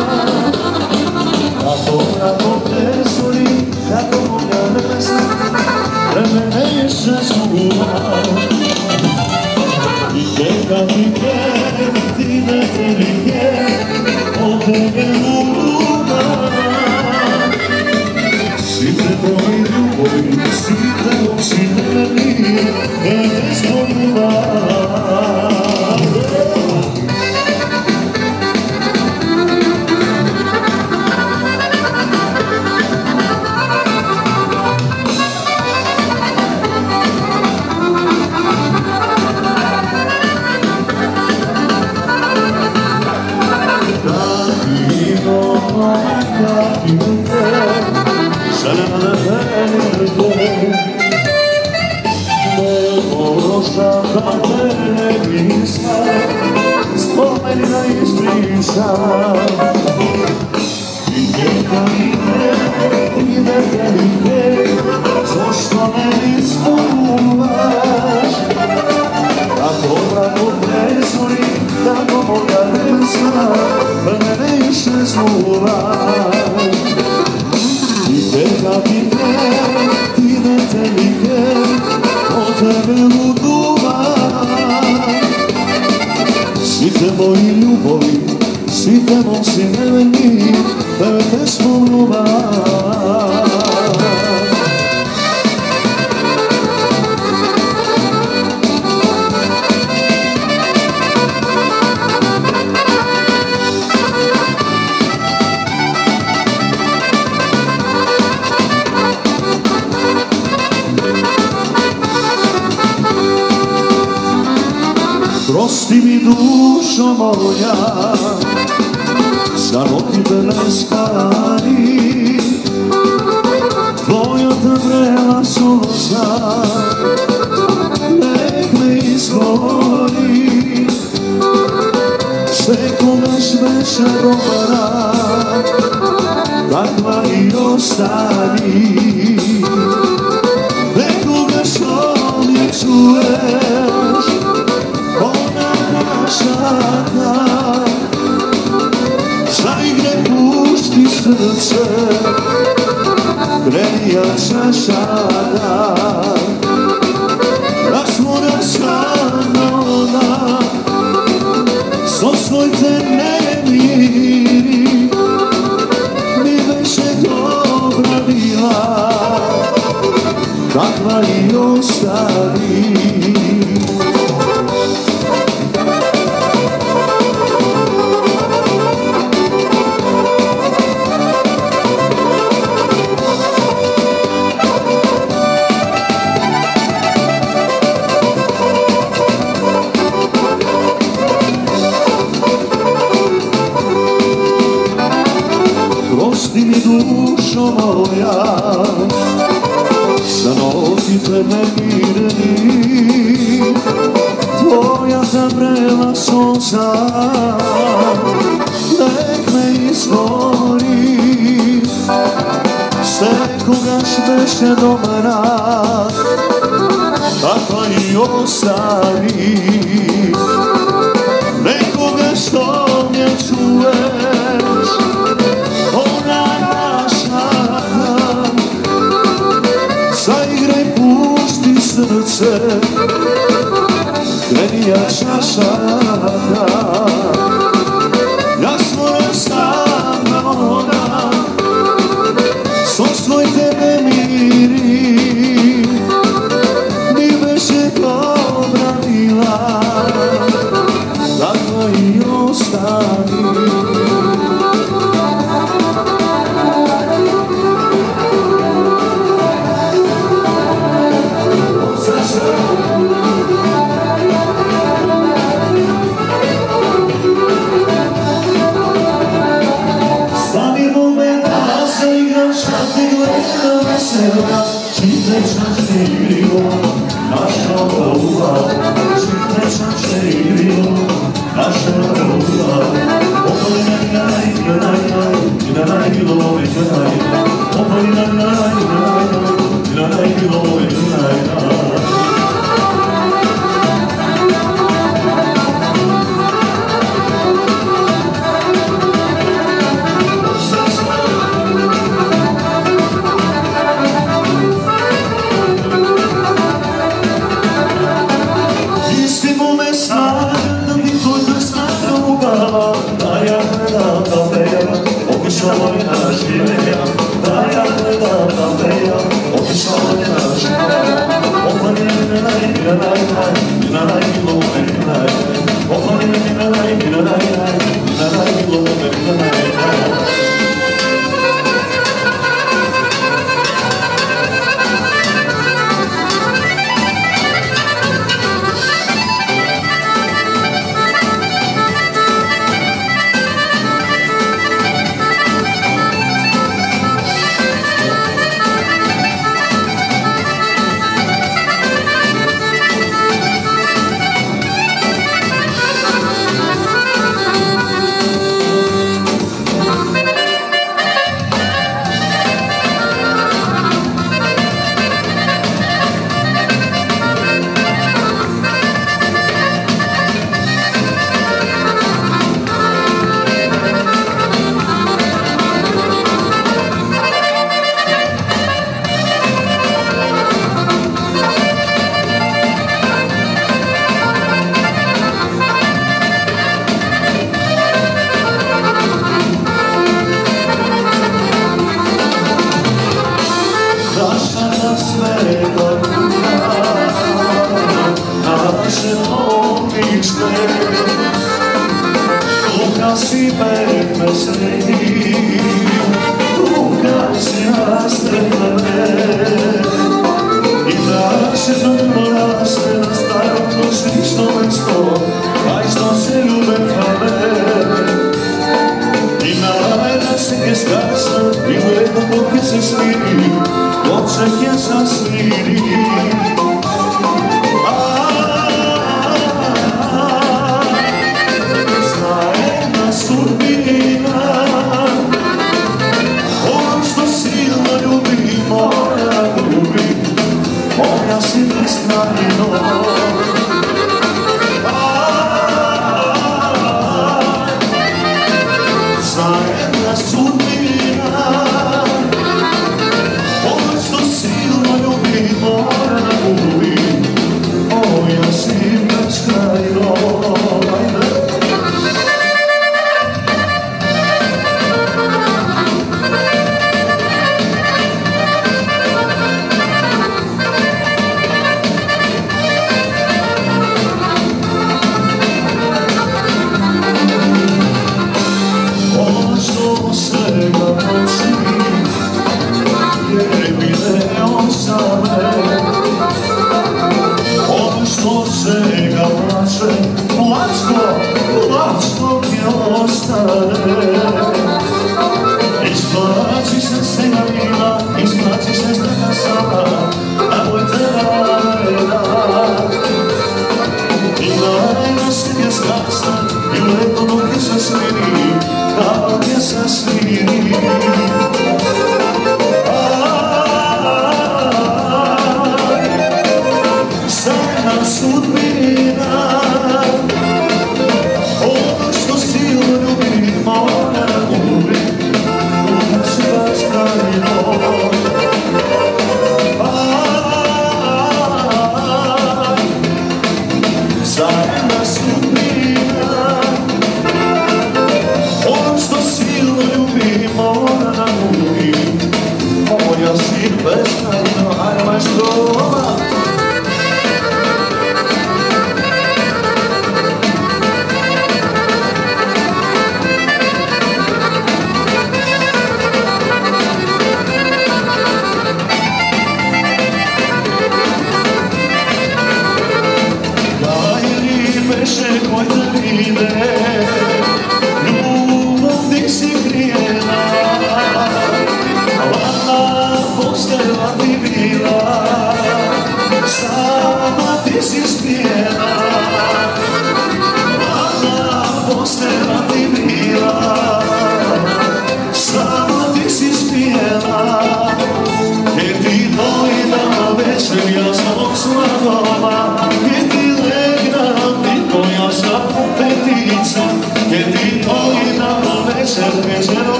Ako tako presuri, kako moja ne znam, vremena je sve zula. I teka ti ti ne telike, od tebe luda. Si te moji ljubovi, si te oči meni, ne zbogila. Spomeni da ispričam i neka ide velike, zašto me ispunuvaš? Tako lako presuri, tako moja ne zna, mene više zluvaš. I teka ti ne telike, od tebe luduvaš. Svi te moji ljubovi, svi te momci neveni, tebe te spomnula. Prosti mi dušo moja, za noći beleskani, tvoja te vrela suza, nek me izgori. Sve kogaš veše dobra, takva i ostani. Nekoga što ne čuješ, ona našata, zaigre pušti srce, kreni čašata. Rasmora sanona, so svoj te ne miri, mi veše dobra bila, takva i ostani. Prosti mi dušo moja, za noći te nemirni, tvoja zavrela suza, nek me izgori. Sve kogaš beše dobra, takva i ostani. Nekoga što me čuješ, ona naša, zaigraj pušti srce, kreni čašata. Ja svoja stanona, so svoj tebe miri, mi veše dobra bila, takva i ostani. otišao je na živeja, da ja gledam na veja, otišao je na živeja, opani me naj, bilo me naj, opani me naj, bilo me naj.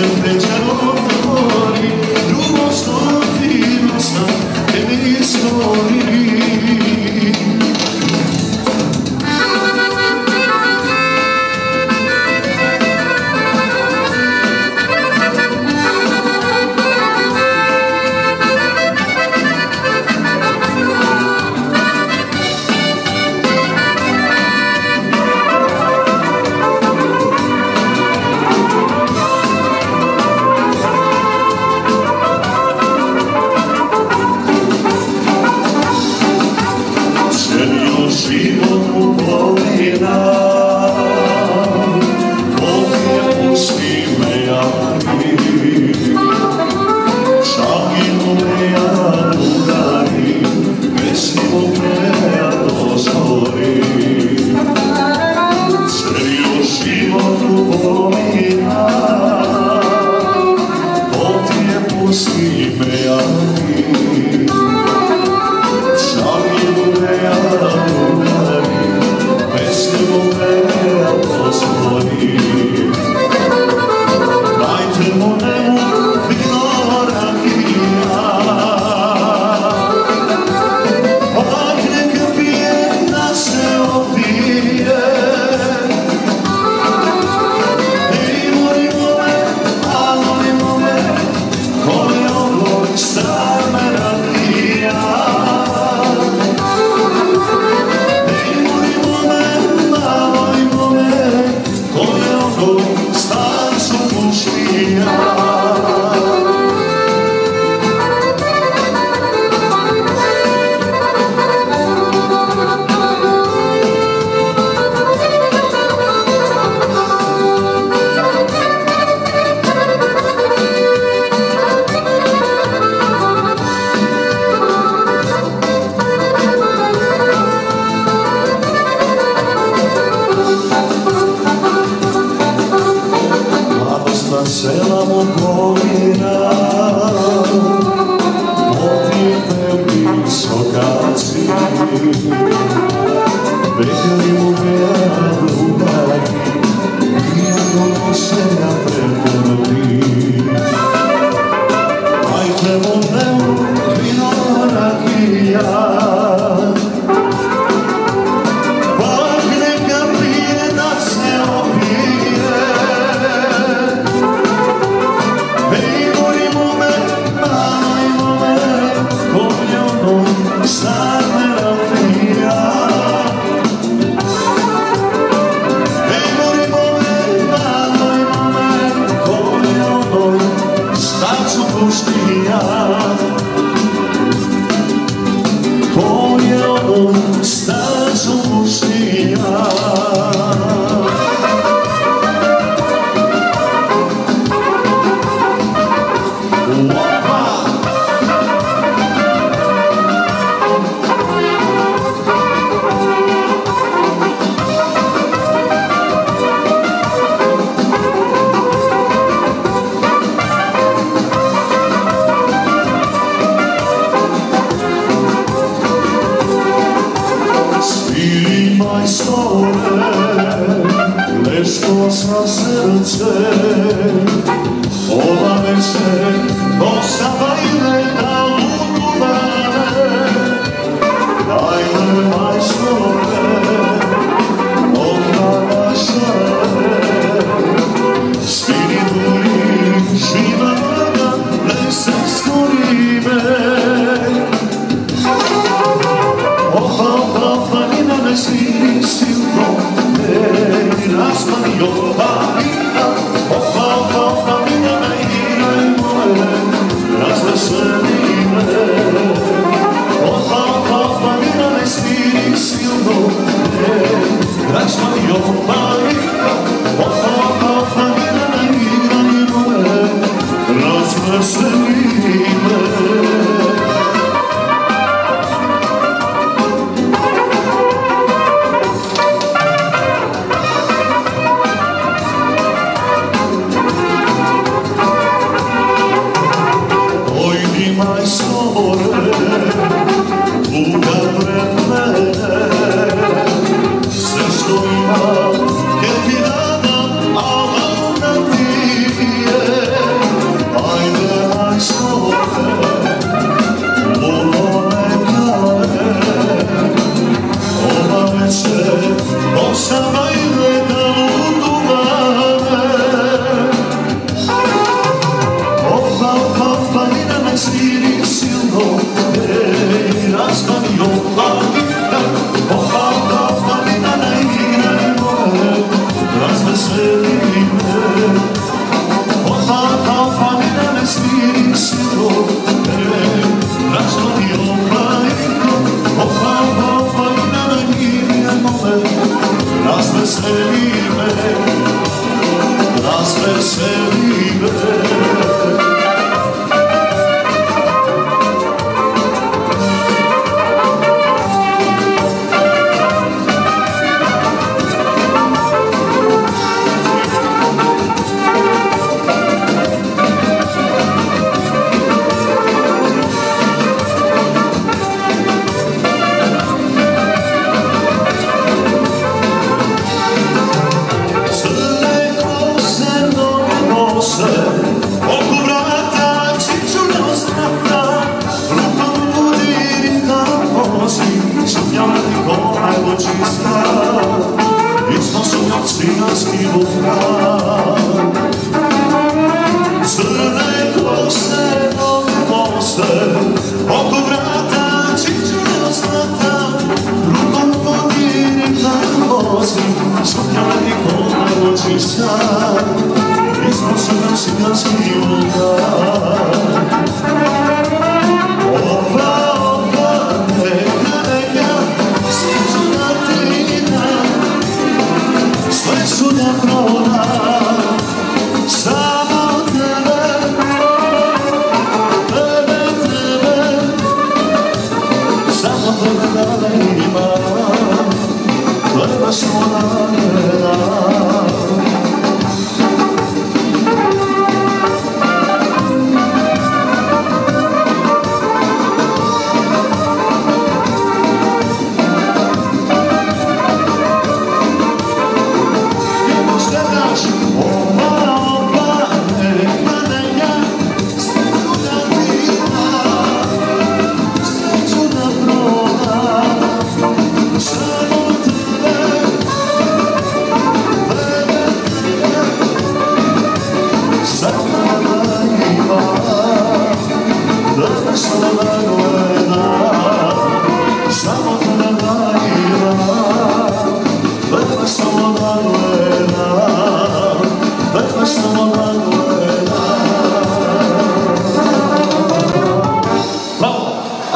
Che ti dà alla ti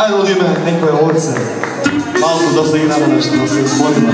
нудиме некој орце. Малку да се играме нешто, да се измориме.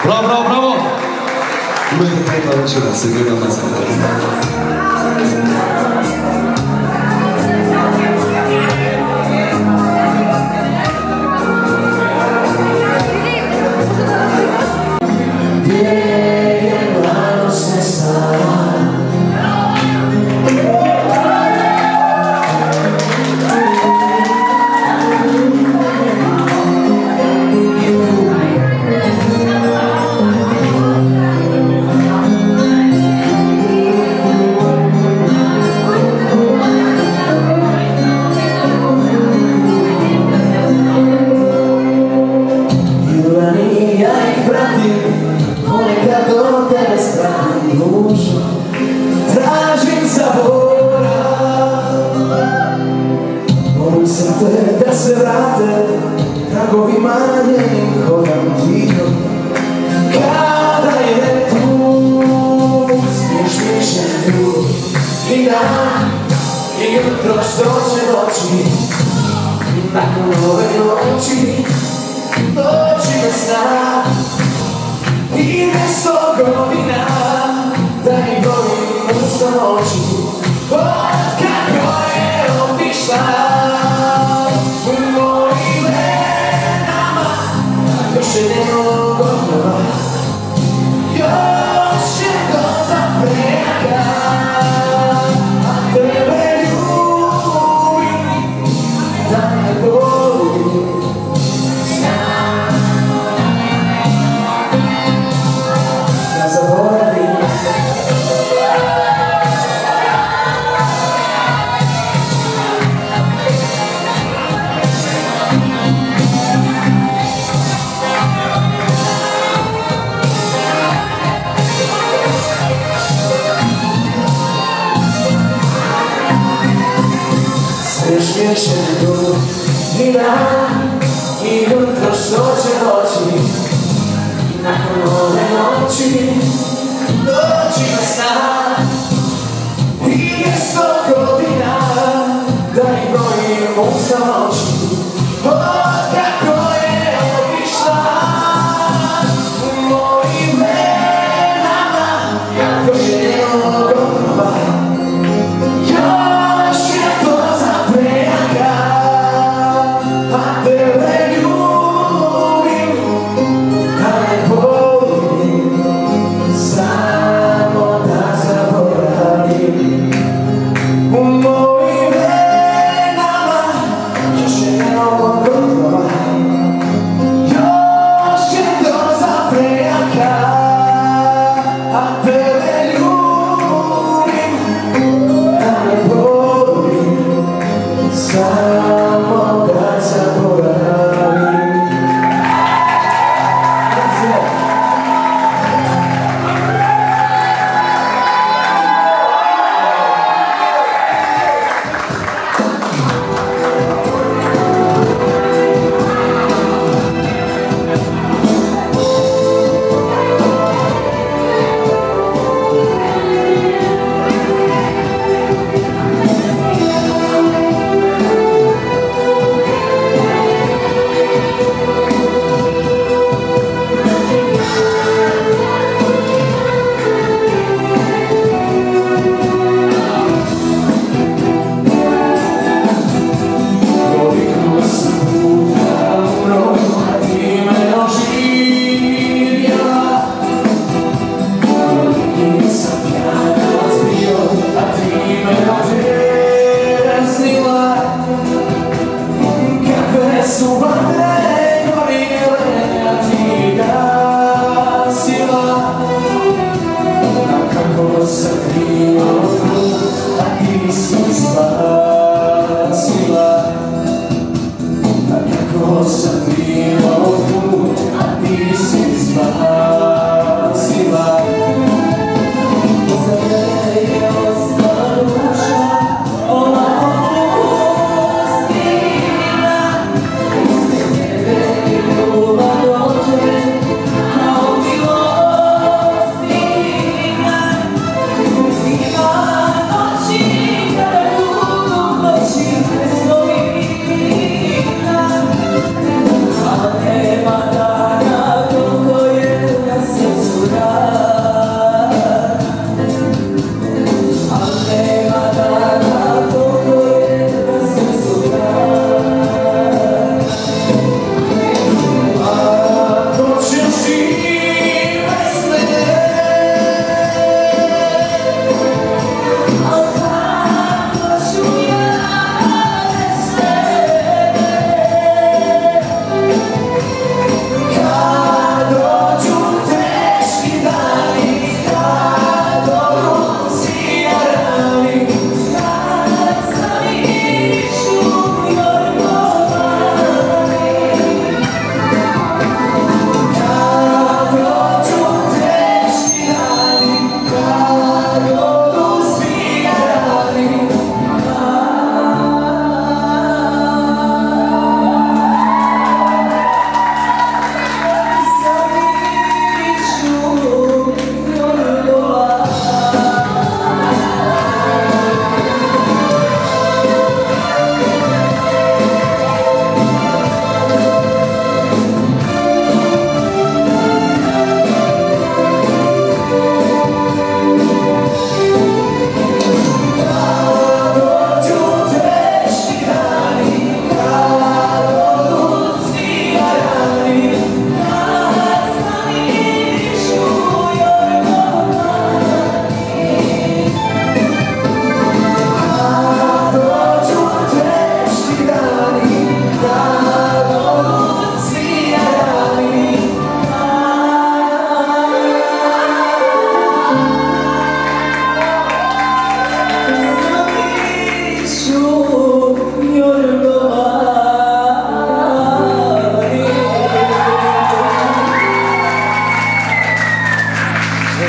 Bravo, bravo, bravo! Imate pekla večera, se gledam na sada. Tražim zaborav, molim srce da se vrate tragovima njenim hodam tvijom. Kada je tu, smiješ više tu i dan i jutro što će doći. Nakon ove noći doći me sna i 100 godina da mi brojim usta noći. Od kako je otišla u mojim venama, još je mnogo nova, još je to za preka, a tebe ljubim, da me volim. Da zaboravim. Smiješen tu i dan i jutro što će doći. Nakon ove noći doći me sna i 100 godina da mi brojim usta noći. Od kako je otišla u mojim venama, još je mnogo nova, još je to za prejaka, a tebe ljubim, da me volim, samo da zaboravim. U mojim venama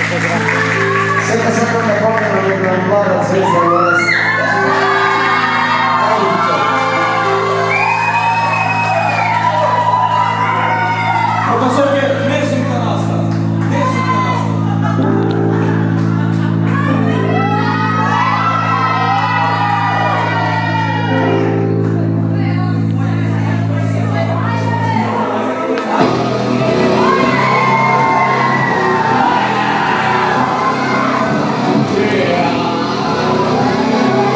Сега сакам да покажам дека млада звезда во нас. Profesor, muzika nastava. Muzika nastava. Yeah.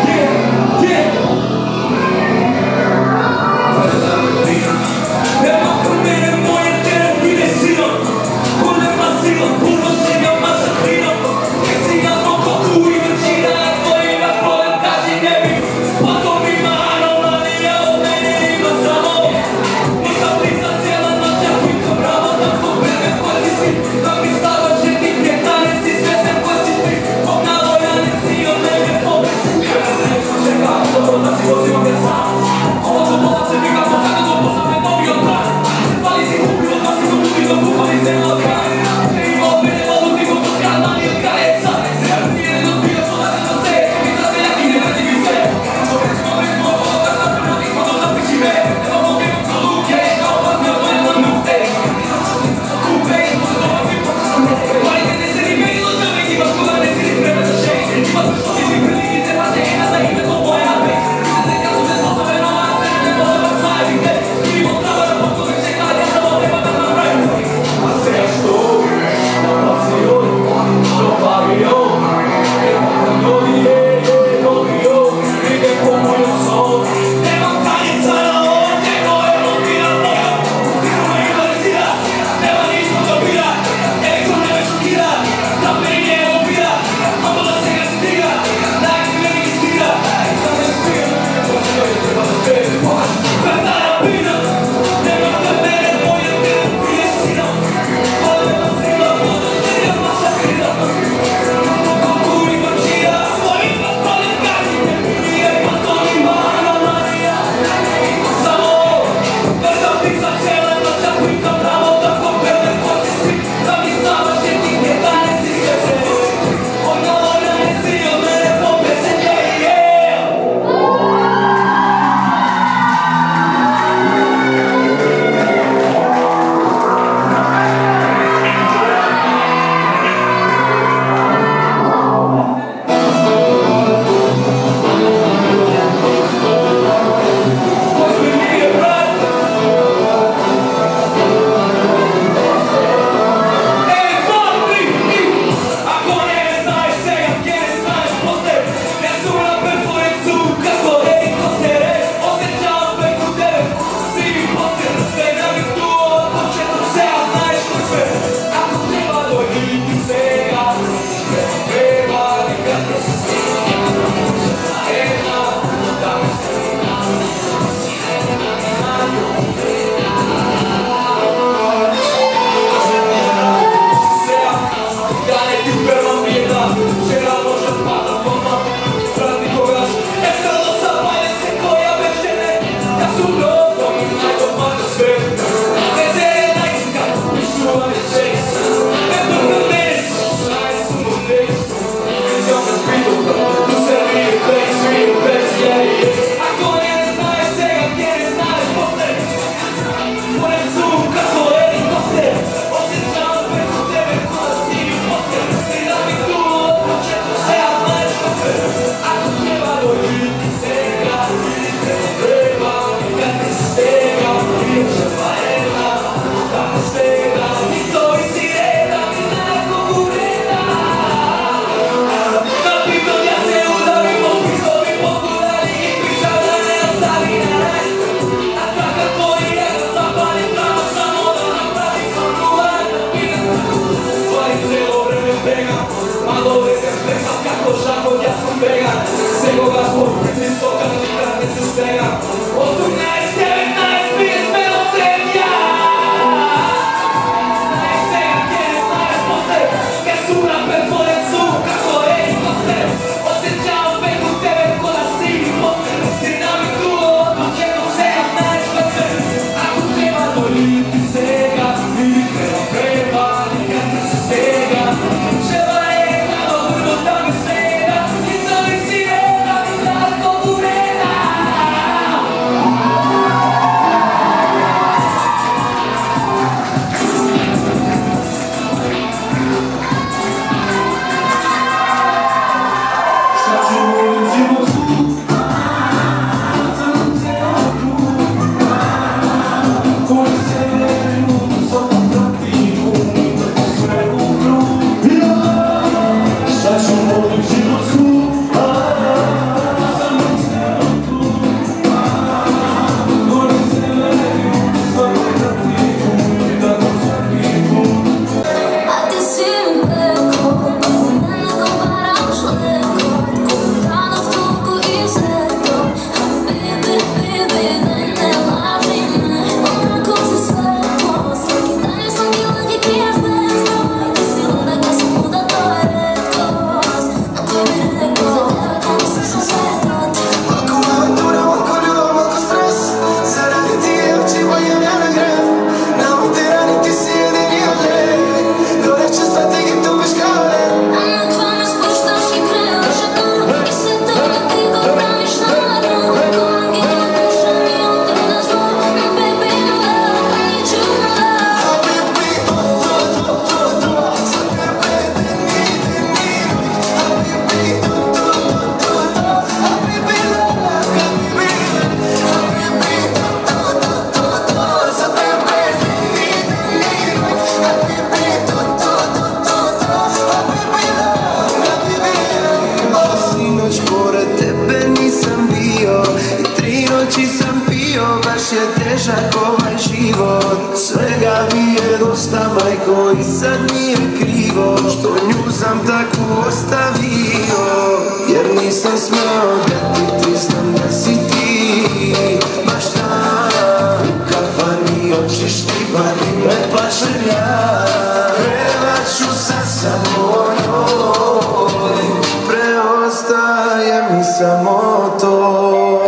i sad nije krivo što nju sam tako ostavio, jer nisam smeo da ti priznam da si ti baš ta kafani oči štipani me plašem ja. Pevat ću sa mojoj, preostaje mi samo to.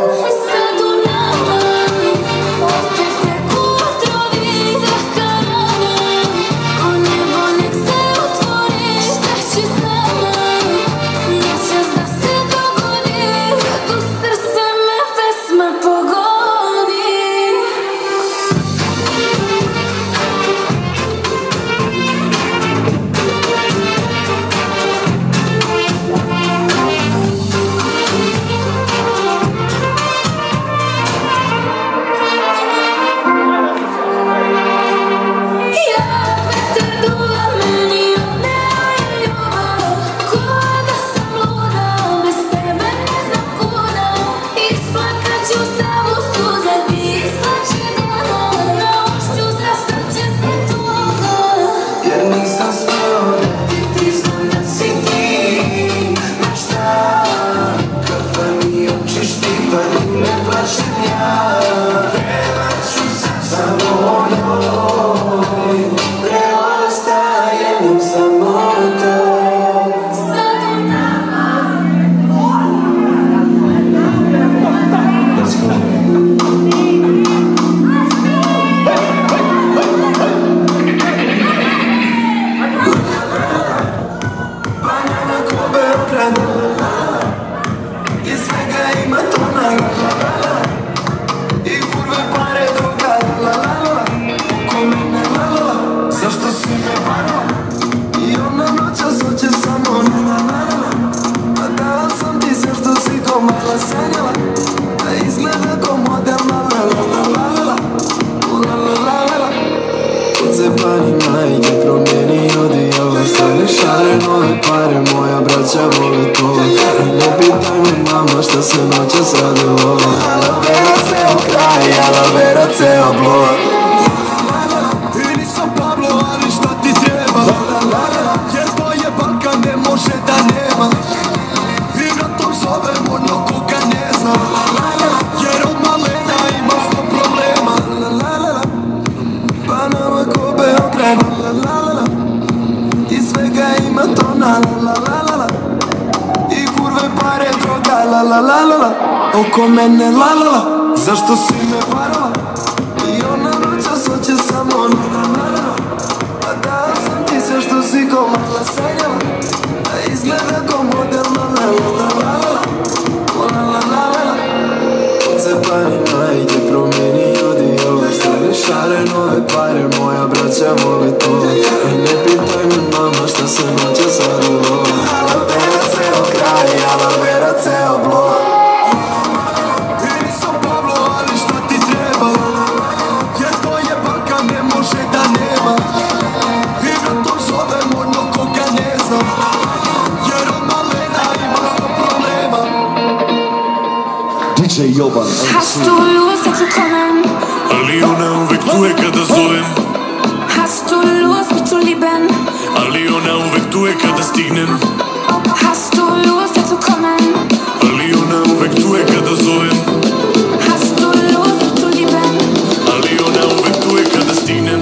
Oko mene lalala, zašto si me varala? I ona noćas hoće samo lalala. A dao sam ti sve što si ko mala sanjala, da izgleda ko modelna lalala. Lalala, od se parima ide promeni ljudi, ove stare šare, nove pare, moja braća vole to. I ne pitaj me mama šta se noćas radilo. Alavera ceo kraj, alavera ceo blok. Jovan, Hast du Lust, da zu kommen? Ali ona uvek tu je kada zovem. Hast du Lust, mich zu lieben? Ali ona uvek tu je kada stignem. Hast du Lust, da zu kommen? Ali ona uvek tu je kada zovem. Hast du Lust, mich zu lieben? Ali ona uvek tu je kada stignem.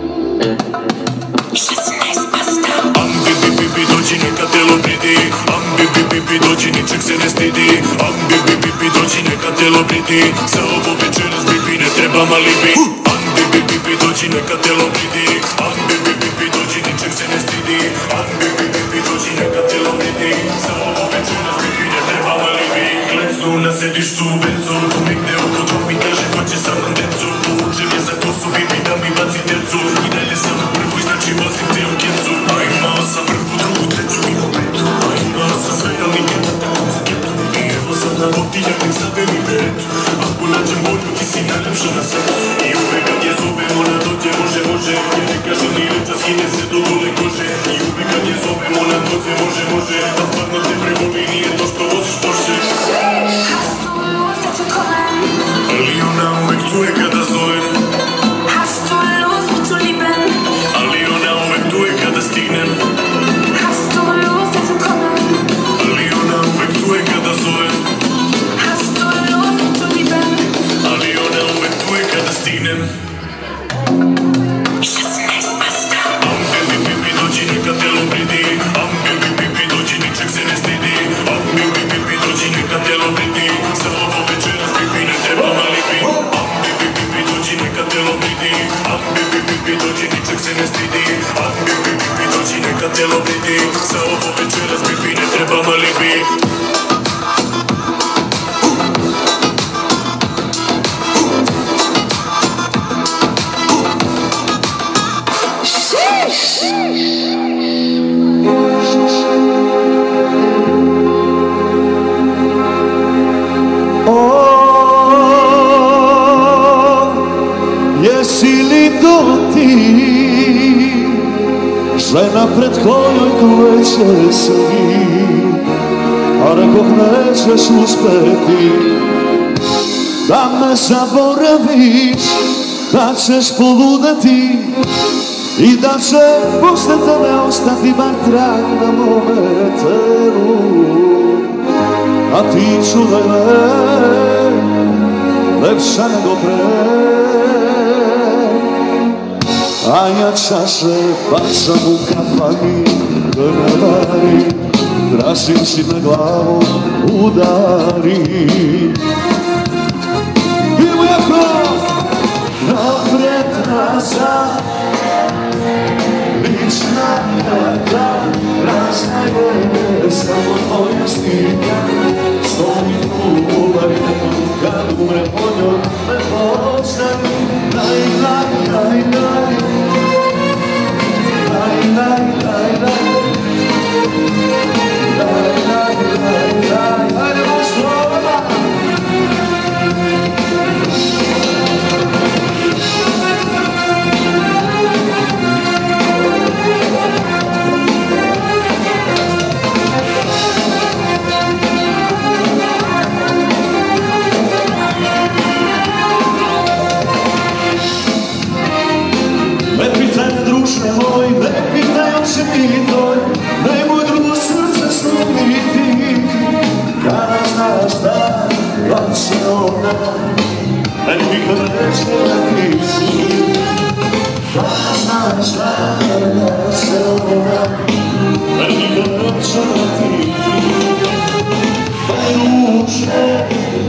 Ich lasse nice pasta. Bibi, bibi, dođi neka telo bridi. Bibi, bibi, dođi ničeg se ne stidi. Bibi, bibi, dođi neka telo bridi. Za ovo večeras bibi ne treba alibi. Bibi, bibi, dođi neka telo bridi. Bibi, bibi, dođi ničeg se ne stidi. Bibi, bibi, dođi neka telo bridi. Za ovo večeras bibi ne treba alibi. Klecnu na sedištu u benzu, tu negde oko dom mi kaže hoće sa mnom decu. Povuče me za kosu bibi da mi baci tercu. I dalje sam u prvoj, znači vozim te u kecu. A imao sam prvu, drugu, treću i petu. A imao sam sve, ali nikad na takvu kuketu. I evo sad na botiljak nek stave mi beretu. Ako nađem bolju ti si najlepša na svetu. I uvek kad je zovem ona dođe, može, može. Jer ne kaže ni reća, skine se do gole kože. I uvek kad je zovem ona dođe, može, može. Da stvarno te prevoli, nije to što voziš Porsche. Hast du Lust, da zu kommen? Ali ona uvek tu je kada zovem. Hast du Lust, mich zu lieben? Ali ona uvek tu stignem. Hast du Lust, da zu kommen? Ali ona uvek tu je kada zovem. Hast du Lust, mich zu lieben? Ali ona uvek tu je kada stignem. Ich hasse nice pasta. Baby, baby, dođi neka te obridi. Baby, baby, dođi ničeg se ne stidi. Baby, baby, dođi neka te obridi. Za ovo večeras, baby, ne treba malibi. Baby, baby, dođi neka te obridi. Baby, baby, dođi ničeg se ne stidi. Baby, baby, dođi neka te obridi. Za ovo večeras, baby, ne treba malibi. Jesi li to ti, žena pred kojoj kuće sedi, a rekoh nećeš uspeti da me zaboraviš, da ćeš poludeti i da će posle tebe ostati bar trag na mome telu. A ti čuvaj me, lepša nego pre, a ja čaše bacam u kafani, da ne vari, tražim si na glavu udari. I ujako, napred nazad, lična kada, raznaje samo tvoja slika, stoji tu uvek, kad umre po njoj, me poznaju, daj, daj, daj, daj. Nemoj, ne pitaj oče pitoj, nemoj drugo srce slomiti. Kada znaš da će ona, meni nikad neće letiti. Kada znaš da će ona, meni nikad neće letiti. Ruče,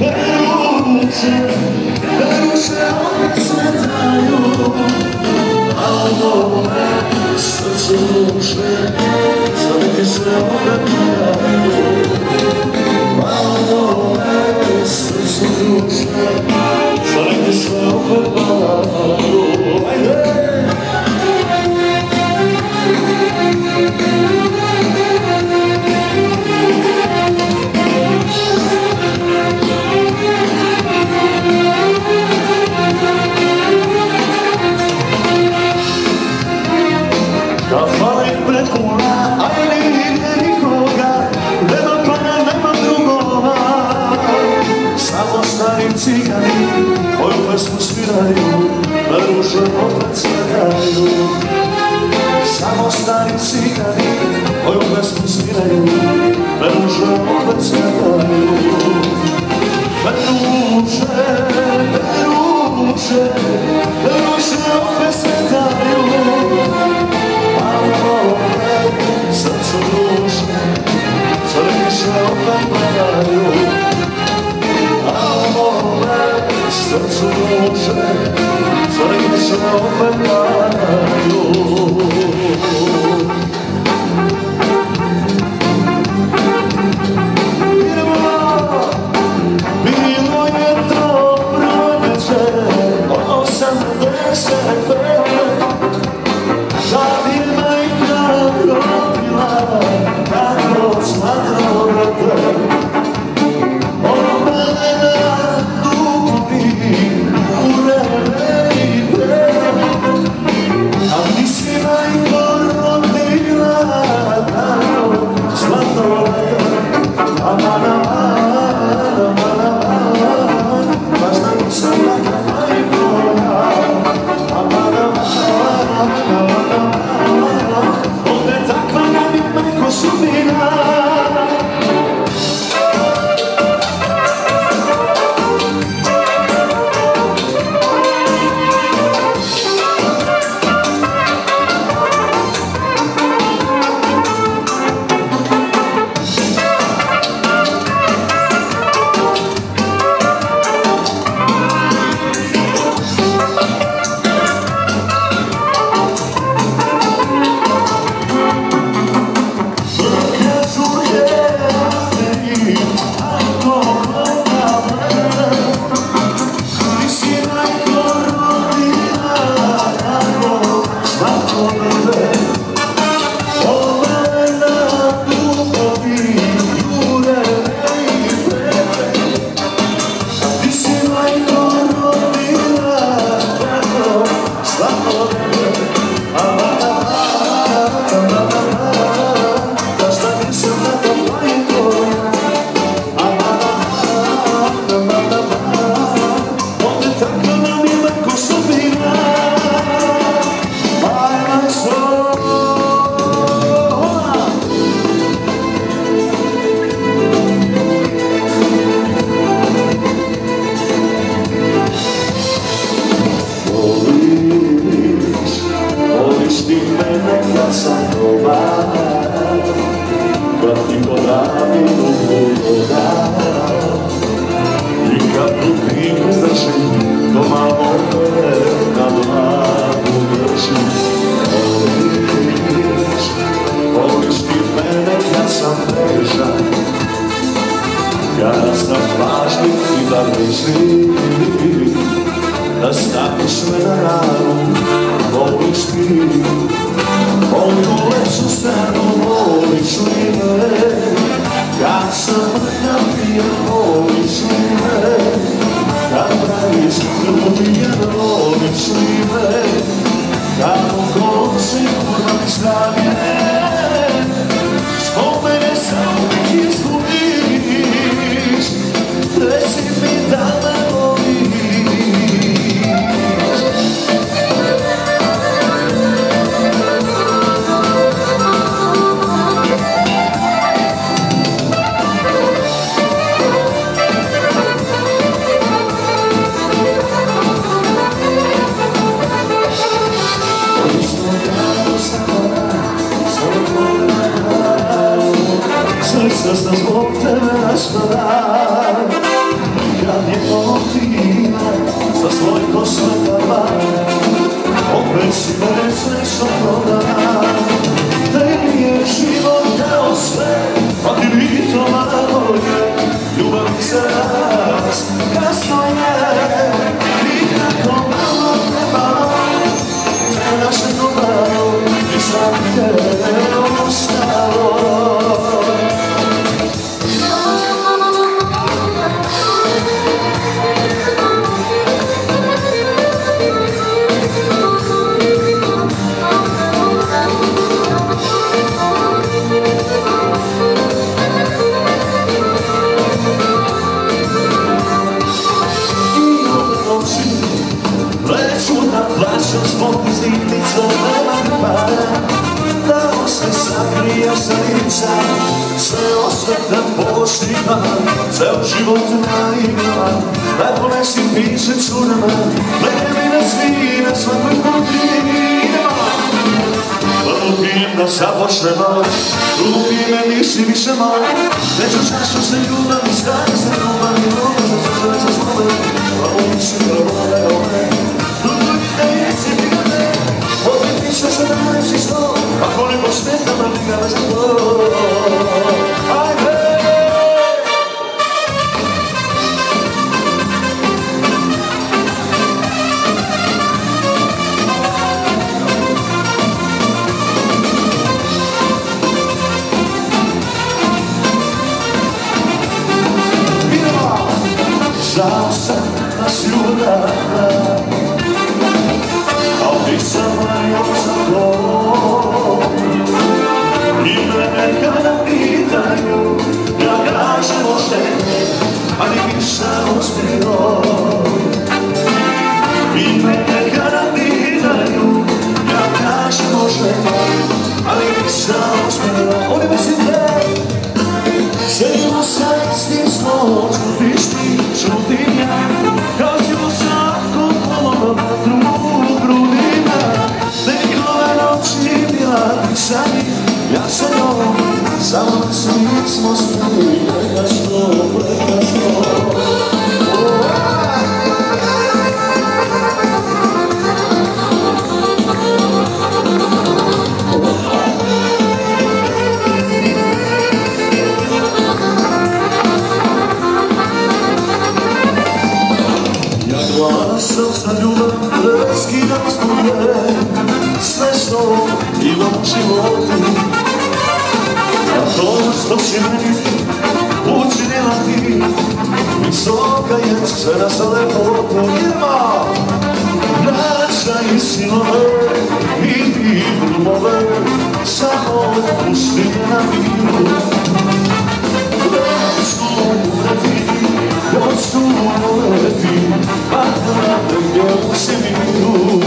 opet smetaju, a ovome srcu duše, zove se opet padaju. A ovome srcu duše, zove se opet padaju. Da falim pred puna, ali nigde nikoga, nema pana, nema drugova. Samo stari cigani moju pesmu sviraju, na ruže opet cvetaju. Samo stari cigani moju pesmu sviraju, na ruže opet cvetaju. Ruže opet cvetaju. Srcu duše, crni se opet gledaju. A u mome srcu duše, crni se opet gledaju. Bilo je dobro večer, 85. Kad je majka rodila, tako smatrao da te. Ono mene na dubi, u vreme i pre. voliš ti, da staviš me na ranu, voliš ti, ovu lepšu stranu, voliš li me, kad sam mrtav pijan, voliš li me, kad praviš ljubijan, voliš li me, kad okolo si uvijek zdravljen, zbog mene sam uvijek izgubiš, reci mi da me voliš. Srce sam zbog tebe raspada, kad je ponotina za svoj kosmetama, opet si me srećno prodana. Tebi je život kao sve, a ti mi to malo je, ljubav mi za nas kasno je. I kako malo trebalo, te naše dobro, nisam tebe ostalo. Zbog zimnice nema para, da se sakrije sa lica, sve osvetam poštima, ceo život naigrava, da ponesim piše cunama, levi na svi, na svakoj putinima. Lupijem da započne noć, lupijem nisi više moj, neću čašu se ljubavi, stane se ljubavi, ljubav za sve za slove, pa uliči da vole ove. Reci mi ga ne, ovdje piše se da najsi sto, a koliko smetama mi ga za to. Ajde! Žao sam nas ljubila, ali sam još za to. I mene kada pitaju, ja kažem oštene, ali nisam uspio. I mene kada pitaju, ja kažem oštene, ali nisam uspio. Oni mislim da želimo sad s tim smo, čutiš ti, čutim ja, kao ćemo svatko polom drugu grudima. Nekove noći bila ti sa njih, ja sa njom, samo na svih smo smili, prekašno, prekašno. Srca ljubav, raskidam struje, sve što imam u životu. A to što si meni učinila ti, visoka je cena za lepotu. Ima braća i sinove i ti grumove, samo pusti me na miru. Već umreti, još tu umreti, a da gdje si mi tu.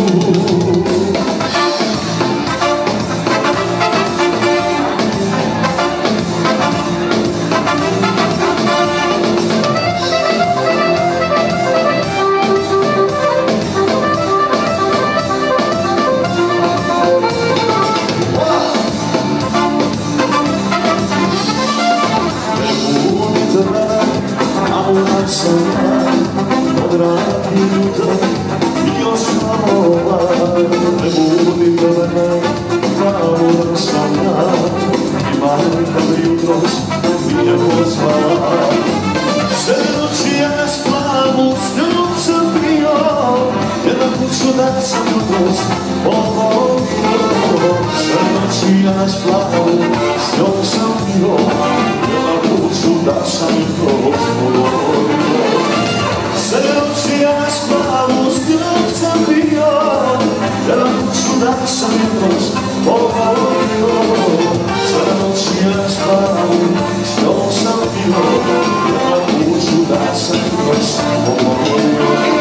Seducija nas plavu slavu, s njom sam bio, na kuću da sam i to odgovorio. Sve noći ja na slavu, s njom sam bio, na kuću da sam i to odgovorio. Sve noći ja na slavu, s njom sam bio, na kuću da sam i to odgovorio.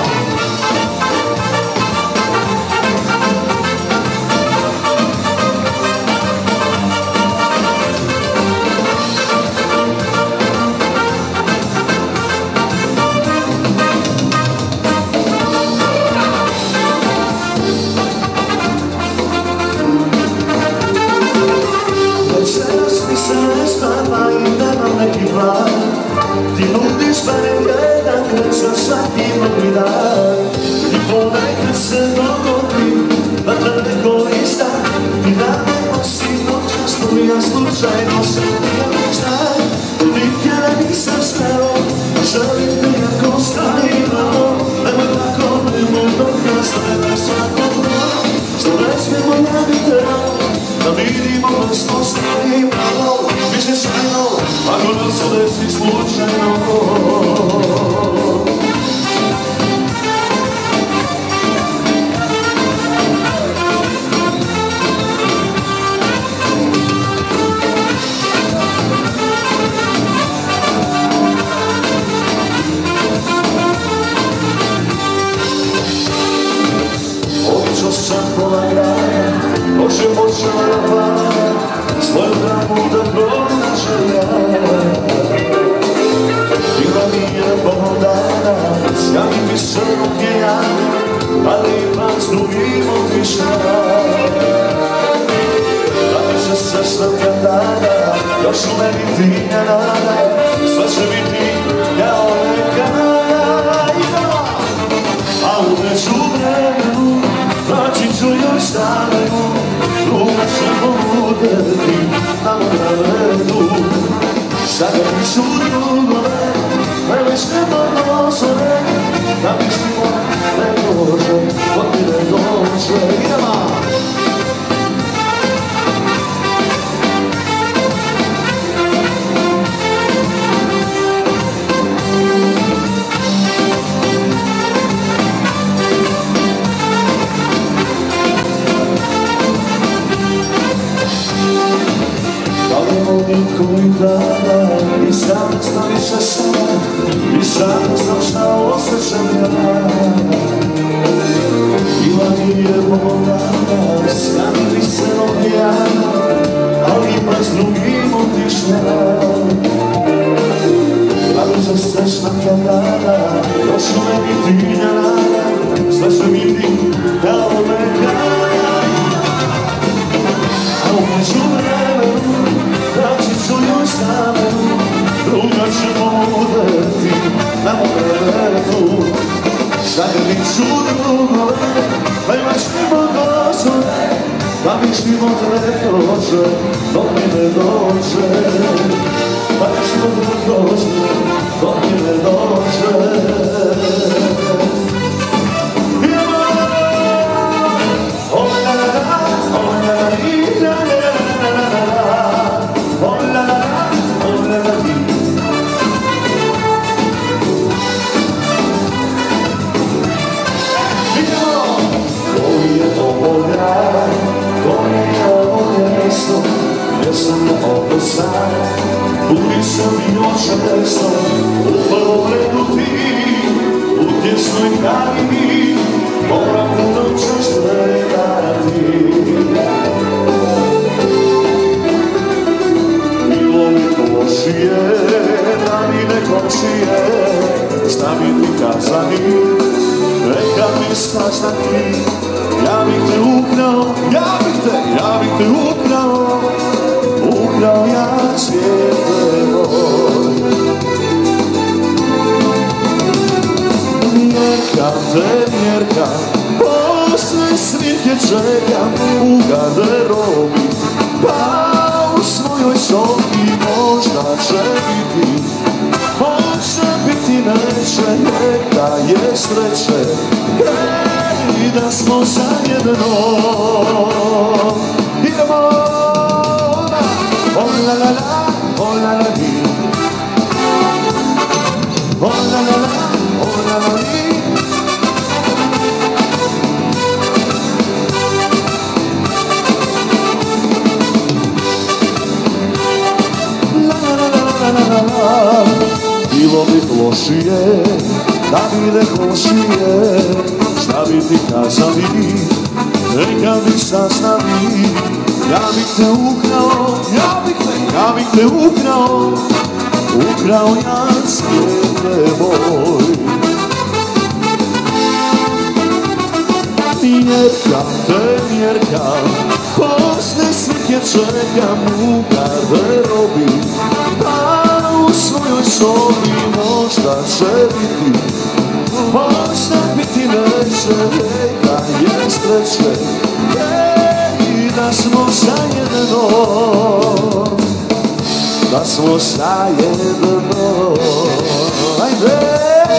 Ti nudiš barem jedan krećan svaki novi dan. I ponekad se dogodi da te neko izda. Ti namjerno si noćasno, ja slučajno se prijavim. Nikada nisam smeo, želim te jako stavimo. Nemoj tako, nemoj dok nas gledaj svako dno. Što ne smijemo, ja bi teo da vidimo da smo stali malo. Biće sjajno, ako nam se desi slučajno. Obično sam pola grada, noć je počela da pada, svoju dramu da pronađe ja. Bila mi je pola dana, sjajnim i srnog je ja, ali ipak s drugim otišla. Da mi se sesna tada, još u meni tinja nada, sve će biti kao nekada. A u međuvremenu naći ću joj stavenu, druga će pomudeti na mravedu. Zagati ću drugove, najveće donose, da mi život ne dođe, dok mi ne dođe. Idemo! Koji dana nisam znao više sam, nisam znao šta osjećam ja. Bila mi je volana, sjajnim i srnog ja, ali ipak s drugim otišla. Ako se srećna dana, još u meni tinja nada, sve će biti kao nekada. A u međuvremenu naći ću joj stavenu, druga će pomudeti na mravedu. Zagrlit ću drugove, najvažnimo dozore, da mi život ne dođe, dok mi ne dođe. Da mi život ne dođe, dok mi ne dođe. Budi sam i očesto, u prvom redu ti, u tjesnoj krajini, moram puno čas gledati. Bilo mi lošije, da mi ne komšije, šta mi ti kazani, neka mi saznati. Ja bih te ukrao, ja bih te ukrao, ukrao ja cvijete moj. Mjerka, posle slike čekam u garderobi, pa u svojoj sobi možda će biti, neće, neka je sreće, i da smo zajedno. Idemo! moglo bit lošije, da bi lošije, šta bi ti kazali, neka bi saznali, ja bih te ukrao, ja bih te ukrao, ukrao ja svijete moj. Mjerka, posle slike čekam u garderobi, pa u svojoj sobi možda će biti, možda biti neće, da je sreće, i da smo zajedno, da smo zajedno, ajde!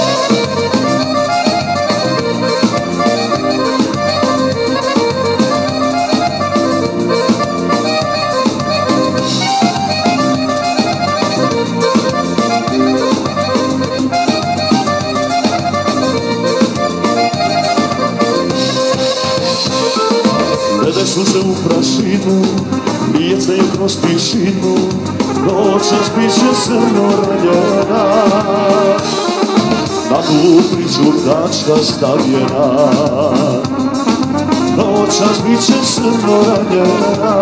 Gledaj suze u prašinu, bijecaju kroz tišinu, noćas bit će crno ranjena, na tu priču tačka stavljena. Noćas bit će crno ranjena,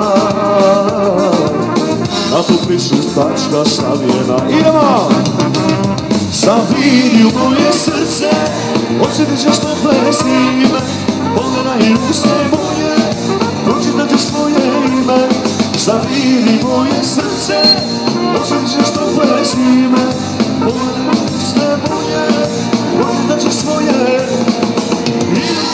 na tu priču tačka stavljena. Idemo! Zaviri u moje srce, osjetit ćeš me plesnime, pogledaj u se moje, pročitat ćeš svoje ime. Zaviri moje srce, osjetit ćeš me plesnime, pogledaj u se moje, pročitat ćeš svoje ime.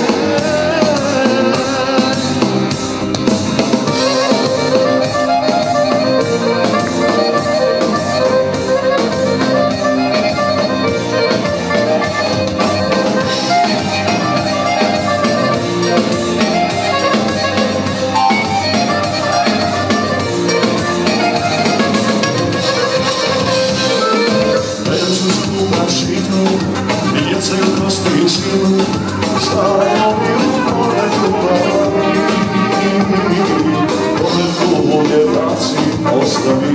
Bijecaju kroz tišinu, stavljaju pored ljubavi, pored moje vraci ostavi.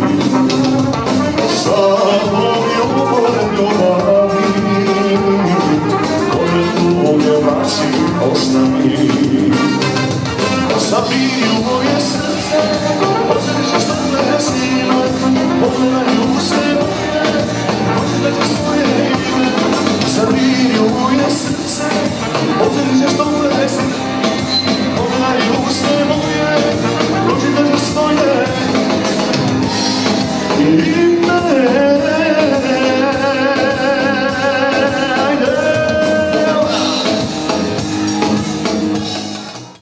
Stavljaju pored ljubavi, pored moje vraci ostavi. Zaviri u moje srce, osjetit ćeš me plesnime, pogledaj u se moje, pročitat ćeš svoje ime. Zaviri u moje srce, osjetit ćeš me plesnime.